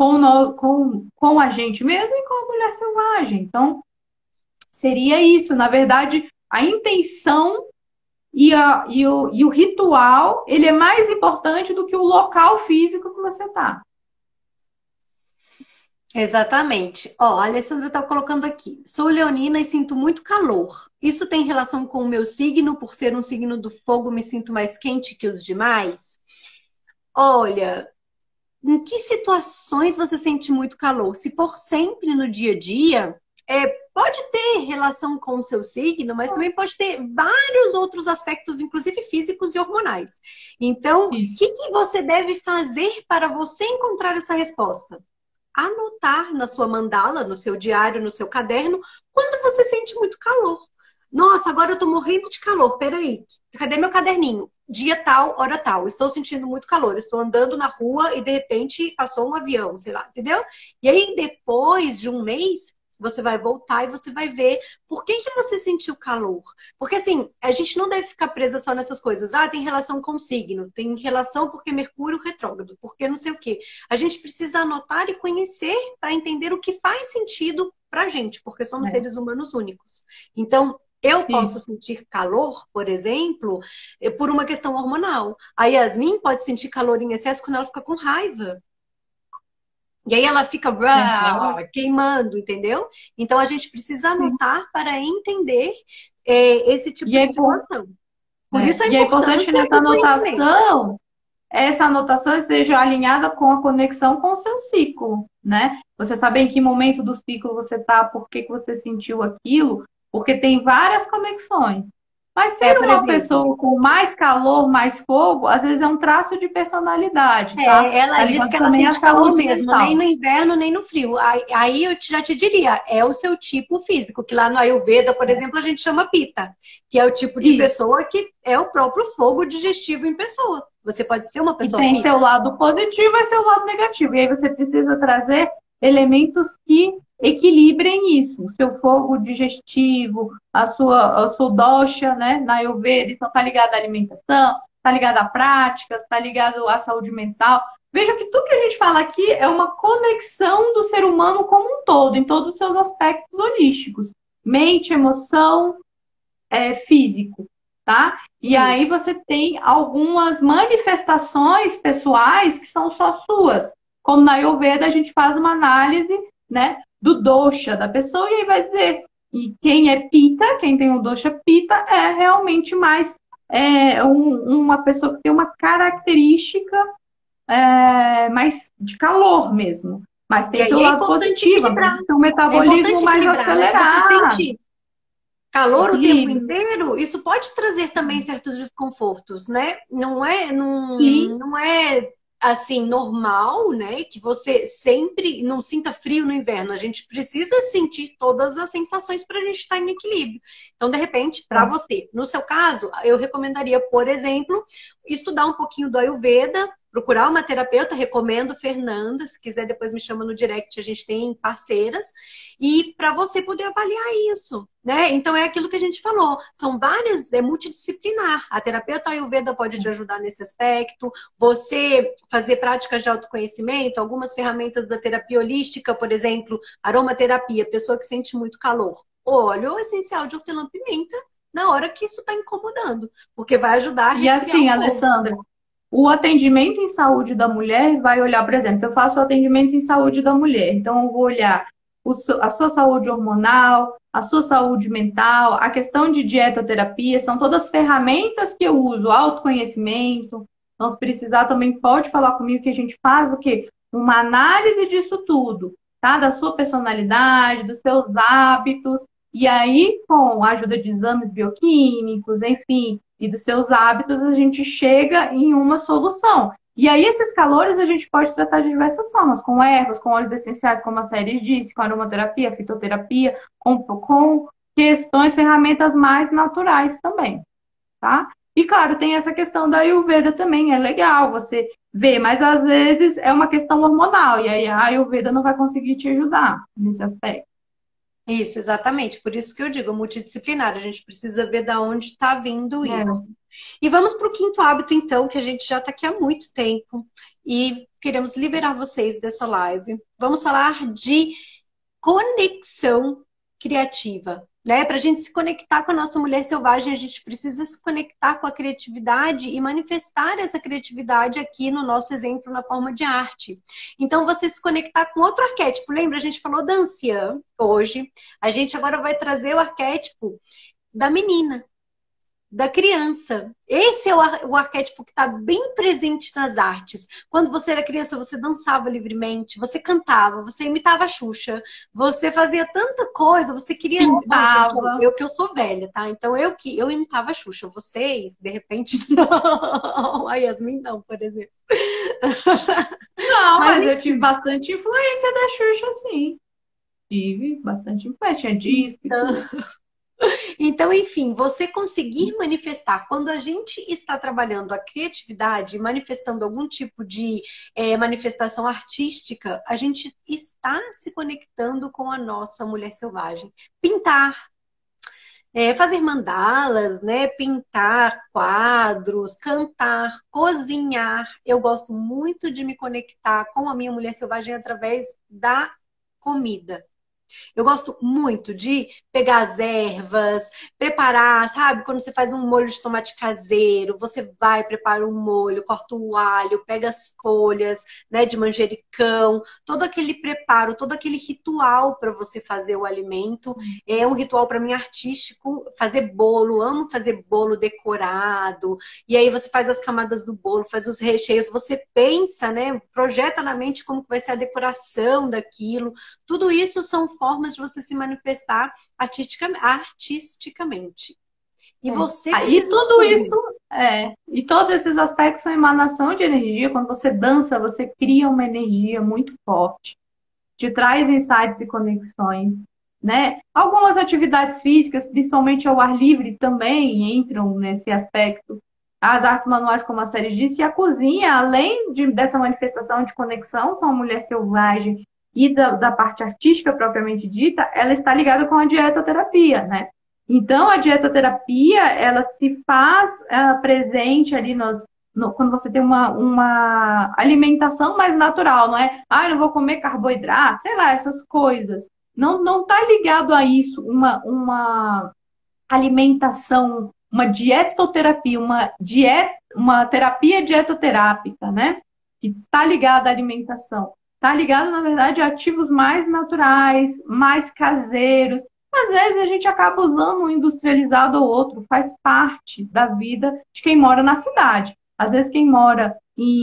com a gente mesmo e com a mulher selvagem. Então, seria isso. Na verdade, a intenção e o ritual, ele é mais importante do que o local físico que você está. Exatamente. Ó, a Alessandra está colocando aqui. Sou leonina e sinto muito calor. Isso tem relação com o meu signo? Por ser um signo do fogo, me sinto mais quente que os demais? Olha, em que situações você sente muito calor? Se for sempre no dia a dia, pode ter relação com o seu signo, mas também pode ter vários outros aspectos, inclusive físicos e hormonais. Então, o Isso. que que você deve fazer para você encontrar essa resposta? Anotar na sua mandala, no seu diário, no seu caderno, quando você sente muito calor. Nossa, agora eu tô morrendo de calor. Peraí, cadê meu caderninho? Dia tal, hora tal. Estou sentindo muito calor. Estou andando na rua e de repente passou um avião, sei lá, entendeu? E aí, depois de um mês, você vai voltar e você vai ver por que que você sentiu calor. Porque assim, a gente não deve ficar presa só nessas coisas. Ah, tem relação com o signo, tem relação porque Mercúrio retrógrado, porque não sei o quê. A gente precisa anotar e conhecer para entender o que faz sentido pra gente, porque somos É. seres humanos únicos. Então, Eu posso Isso. sentir calor, por exemplo, por uma questão hormonal. A Yasmin pode sentir calor em excesso quando ela fica com raiva. E aí ela fica Verdade. queimando, entendeu? Então a gente precisa Sim. anotar para entender esse E tipo é, de situação. Por isso a e é importante importância nessa do conhecimento. anotação, essa anotação esteja alinhada com a conexão com o seu ciclo, né? Você saber em que momento do ciclo você está, por que que você sentiu aquilo, porque tem várias conexões. Mas ser Por uma exemplo, pessoa com mais calor, mais fogo, às vezes é um traço de personalidade, tá? ela Tá diz ligado que ela também à sente calor saúde mesmo, nem mental. no inverno, nem no frio. Aí eu já te diria, é o seu tipo físico, que lá no Ayurveda, por exemplo, a gente chama Pitta, que é o tipo de Isso. pessoa que é o próprio fogo digestivo em pessoa. Você pode ser uma E pessoa tem seu Pitta. lado positivo e seu lado negativo. E aí você precisa trazer elementos que equilibrem isso. O seu fogo digestivo, a sua dosha, né, na Ayurveda. Então, tá ligado à alimentação, tá ligado à práticas, tá ligado à saúde mental. Veja que tudo que a gente fala aqui é uma conexão do ser humano como um todo, em todos os seus aspectos holísticos. Mente, emoção, físico, tá? E aí Isso. você tem algumas manifestações pessoais que são só suas. Como na Ayurveda a gente faz uma análise, né, do dosha da pessoa e aí vai dizer, e quem é pita, quem tem o dosha pita é realmente mais uma pessoa que tem uma característica mais de calor mesmo. Mas E tem seu aí é lado importante positivo, às equilibrar. vezes tem um É metabolismo importante mais equilibrar, né? Se você acelerado, sente calor o tempo equilíbrio. inteiro, isso pode trazer também certos desconfortos, né? Sim. Não é assim normal, né? Que você sempre não sinta frio no inverno. A gente precisa sentir todas as sensações para a gente estar em equilíbrio. Então, de repente, para você, no seu caso, eu recomendaria, por exemplo, estudar um pouquinho do Ayurveda. Procurar uma terapeuta, recomendo Fernanda, se quiser depois me chama no direct, a gente tem parceiras, e para você poder avaliar isso, né? Então é aquilo que a gente falou, são várias, é multidisciplinar. A terapeuta Ayurveda pode te ajudar nesse aspecto, você fazer práticas de autoconhecimento, algumas ferramentas da terapia holística, por exemplo, aromaterapia, pessoa que sente muito calor. Olha o essencial de hortelã-pimenta na hora que isso está incomodando, porque vai ajudar a E resfriar assim, o corpo. Alessandra, o atendimento em saúde da mulher vai olhar, por exemplo, se eu faço o atendimento em saúde da mulher, então eu vou olhar a sua saúde hormonal, a sua saúde mental, a questão de dietoterapia, são todas ferramentas que eu uso, autoconhecimento. Então, se precisar, também pode falar comigo que a gente faz o quê? Uma análise disso tudo, tá? Da sua personalidade, dos seus hábitos, e aí, com a ajuda de exames bioquímicos, enfim, e dos seus hábitos, a gente chega em uma solução. E aí, esses calores a gente pode tratar de diversas formas, com ervas, com óleos essenciais, como a série disse, com aromaterapia, fitoterapia, com questões, ferramentas mais naturais também, tá? E claro, tem essa questão da Ayurveda também, é legal você ver, mas às vezes é uma questão hormonal, e aí a Ayurveda não vai conseguir te ajudar nesse aspecto. Isso, exatamente. Por isso que eu digo multidisciplinar. A gente precisa ver da onde está vindo isso. É. E vamos para o quinto hábito, então, que a gente já está aqui há muito tempo e queremos liberar vocês dessa live. Vamos falar de conexão criativa, né? Para a gente se conectar com a nossa mulher selvagem, a gente precisa se conectar com a criatividade e manifestar essa criatividade aqui no nosso exemplo na forma de arte. Então, você se conectar com outro arquétipo. Lembra? A gente falou da anciã hoje. A gente agora vai trazer o arquétipo da menina, da criança. Esse é o arquétipo que está bem presente nas artes. Quando você era criança, você dançava livremente, você cantava, você imitava a Xuxa, você fazia tanta coisa, você queria. Bom, gente, Pintava. eu que eu sou velha, tá? Então eu imitava a Xuxa. Vocês, de repente, não. A Yasmin não, por exemplo. Não, Mas mas eu tive bastante influência da Xuxa, sim. Tive bastante influência, tinha disco e então, tudo. Então, enfim, você conseguir manifestar, quando a gente está trabalhando a criatividade, manifestando algum tipo de manifestação artística, a gente está se conectando com a nossa mulher selvagem. Pintar, fazer mandalas, né? Pintar quadros, cantar, cozinhar. Eu gosto muito de me conectar com a minha mulher selvagem através da comida. Eu gosto muito de pegar as ervas, preparar, sabe? Quando você faz um molho de tomate caseiro, você vai, prepara um molho, corta o alho, pega as folhas, né, de manjericão, todo aquele preparo, todo aquele ritual para você fazer o alimento. É um ritual para mim artístico, fazer bolo, amo fazer bolo decorado. E aí você faz as camadas do bolo, faz os recheios, você pensa, né, projeta na mente como que vai ser a decoração daquilo. Tudo isso são formas de você se manifestar artisticamente. E você E precisa tudo descobrir. isso, e todos esses aspectos são emanação de energia. Quando você dança, você cria uma energia muito forte, te traz insights e conexões, né? Algumas atividades físicas, principalmente ao ar livre, também entram nesse aspecto. As artes manuais, como a série disse, e a cozinha, além dessa manifestação de conexão com a mulher selvagem e da parte artística propriamente dita, ela está ligada com a dietoterapia, né? Então, a dietoterapia, ela se faz presente ali quando você tem uma alimentação mais natural, não é? Ah, eu não vou comer carboidrato, sei lá, essas coisas. Não está ligado a isso, uma alimentação, uma dietoterapia, uma terapia dietoterápica, né? Que está ligada à alimentação. Está ligado, na verdade, a ativos mais naturais, mais caseiros. Às vezes a gente acaba usando um industrializado ou outro, faz parte da vida de quem mora na cidade. Às vezes quem mora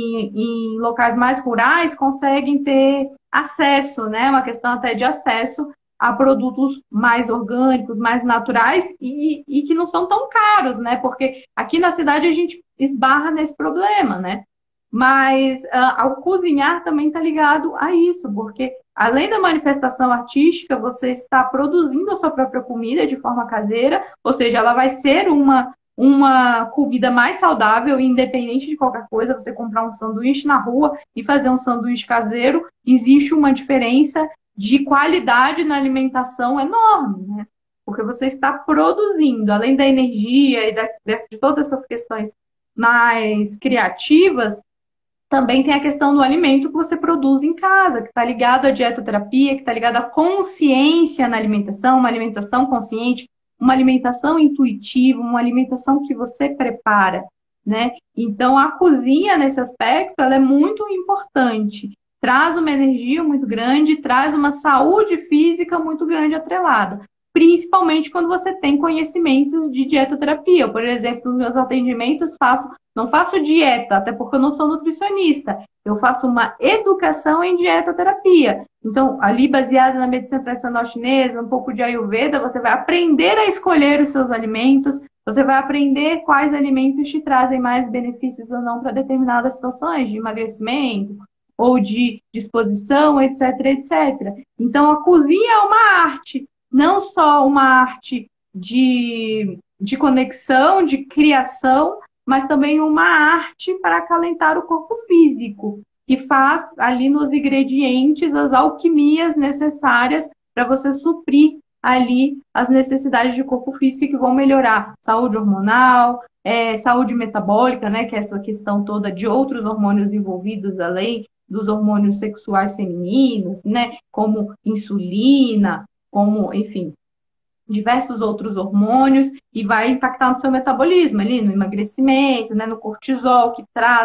em locais mais rurais conseguem ter acesso, né? Uma questão até de acesso a produtos mais orgânicos, mais naturais e que não são tão caros, né? Porque aqui na cidade a gente esbarra nesse problema, né? Mas ao cozinhar também está ligado a isso, porque além da manifestação artística, você está produzindo a sua própria comida de forma caseira, ou seja, ela vai ser uma comida mais saudável, independente de qualquer coisa. Você comprar um sanduíche na rua e fazer um sanduíche caseiro, existe uma diferença de qualidade na alimentação enorme, né? Porque você está produzindo, além da energia e de todas essas questões mais criativas, também tem a questão do alimento que você produz em casa, que está ligado à dietoterapia, que está ligado à consciência na alimentação, uma alimentação consciente, uma alimentação intuitiva, uma alimentação que você prepara, né? Então, a cozinha, nesse aspecto, ela é muito importante. Traz uma energia muito grande, traz uma saúde física muito grande atrelada. Principalmente quando você tem conhecimentos de dietoterapia. Por exemplo, nos meus atendimentos não faço dieta, até porque eu não sou nutricionista. Eu faço uma educação em dietoterapia. Então, ali baseada na medicina tradicional chinesa, um pouco de Ayurveda, você vai aprender a escolher os seus alimentos, você vai aprender quais alimentos te trazem mais benefícios ou não para determinadas situações de emagrecimento ou de disposição, etc, etc. Então, a cozinha é uma arte, não só uma arte de conexão, de criação, mas também uma arte para acalentar o corpo físico, que faz ali nos ingredientes as alquimias necessárias para você suprir ali as necessidades de corpo físico que vão melhorar saúde hormonal, saúde metabólica, né, que é essa questão toda de outros hormônios envolvidos além dos hormônios sexuais femininos, né, como insulina, como, enfim, diversos outros hormônios, e vai impactar no seu metabolismo ali, no emagrecimento, né, no cortisol, que traz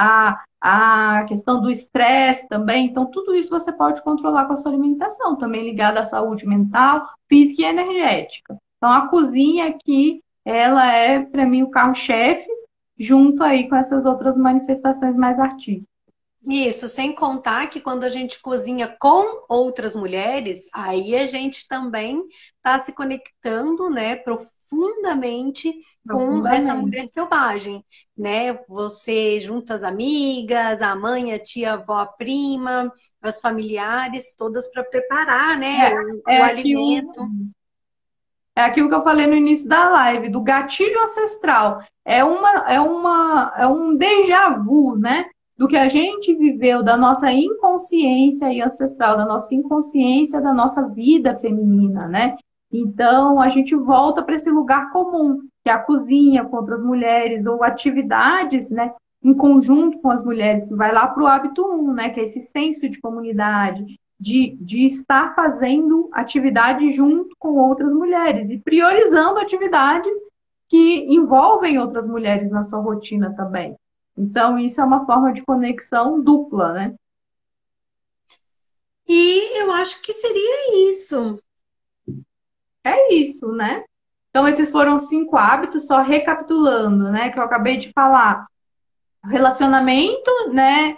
a questão do estresse também. Então, tudo isso você pode controlar com a sua alimentação, também ligada à saúde mental, física e energética. Então, a cozinha aqui, ela é, para mim, o carro-chefe, junto aí com essas outras manifestações mais artísticas. Isso, sem contar que quando a gente cozinha com outras mulheres, aí a gente também está se conectando, né, profundamente com essa mulher selvagem, né? Você junta as amigas, a mãe, a tia, a avó, a prima, as familiares, todas para preparar, né, o alimento. É aquilo que eu falei no início da live, do gatilho ancestral. É um déjà vu, né? Do que a gente viveu, da nossa inconsciência e ancestral, da nossa inconsciência, da nossa vida feminina, né? Então, a gente volta para esse lugar comum, que é a cozinha com outras mulheres, ou atividades, né, em conjunto com as mulheres, que vai lá para o hábito 1, né, que é esse senso de comunidade. de estar fazendo atividade junto com outras mulheres e priorizando atividades que envolvem outras mulheres na sua rotina também. Então, isso é uma forma de conexão dupla, né? E eu acho que seria isso. É isso, né? Então, esses foram 5 hábitos, só recapitulando, né? Que eu acabei de falar. Relacionamento, né?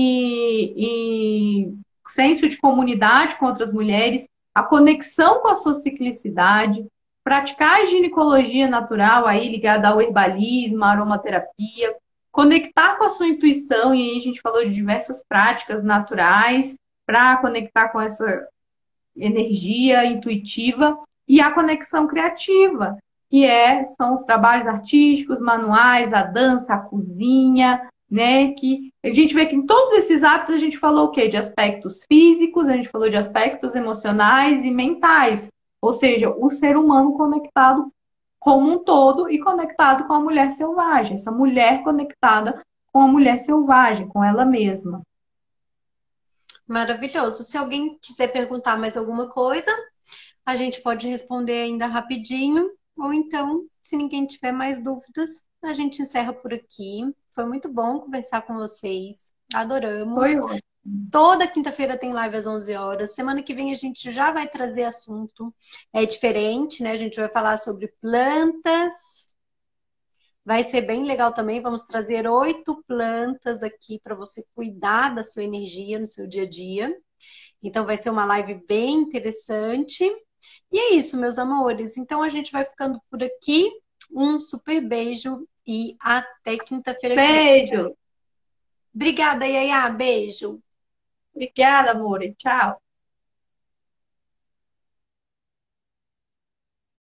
E senso de comunidade com outras mulheres, a conexão com a sua ciclicidade, praticar a ginecologia natural aí ligada ao herbalismo, à aromaterapia, conectar com a sua intuição, e aí a gente falou de diversas práticas naturais para conectar com essa energia intuitiva e a conexão criativa, são os trabalhos artísticos, manuais, a dança, a cozinha, né? Que a gente vê que em todos esses hábitos a gente falou o quê? De aspectos físicos, a gente falou de aspectos emocionais e mentais, ou seja, o ser humano conectado como um todo e conectado com a mulher selvagem, essa mulher conectada com a mulher selvagem, com ela mesma. Maravilhoso. Se alguém quiser perguntar mais alguma coisa, a gente pode responder ainda rapidinho. Ou então, se ninguém tiver mais dúvidas, a gente encerra por aqui. Foi muito bom conversar com vocês. Foi Adoramos. ótimo. Toda quinta-feira tem live às 11 horas. Semana que vem a gente já vai trazer assunto diferente, né? A gente vai falar sobre plantas. Vai ser bem legal também. Vamos trazer 8 plantas aqui para você cuidar da sua energia no seu dia a dia. Então vai ser uma live bem interessante. E é isso, meus amores. Então a gente vai ficando por aqui. Um super beijo e até quinta-feira que vem. Beijo. Obrigada, Yaya. Beijo. Obrigada, amor. Tchau.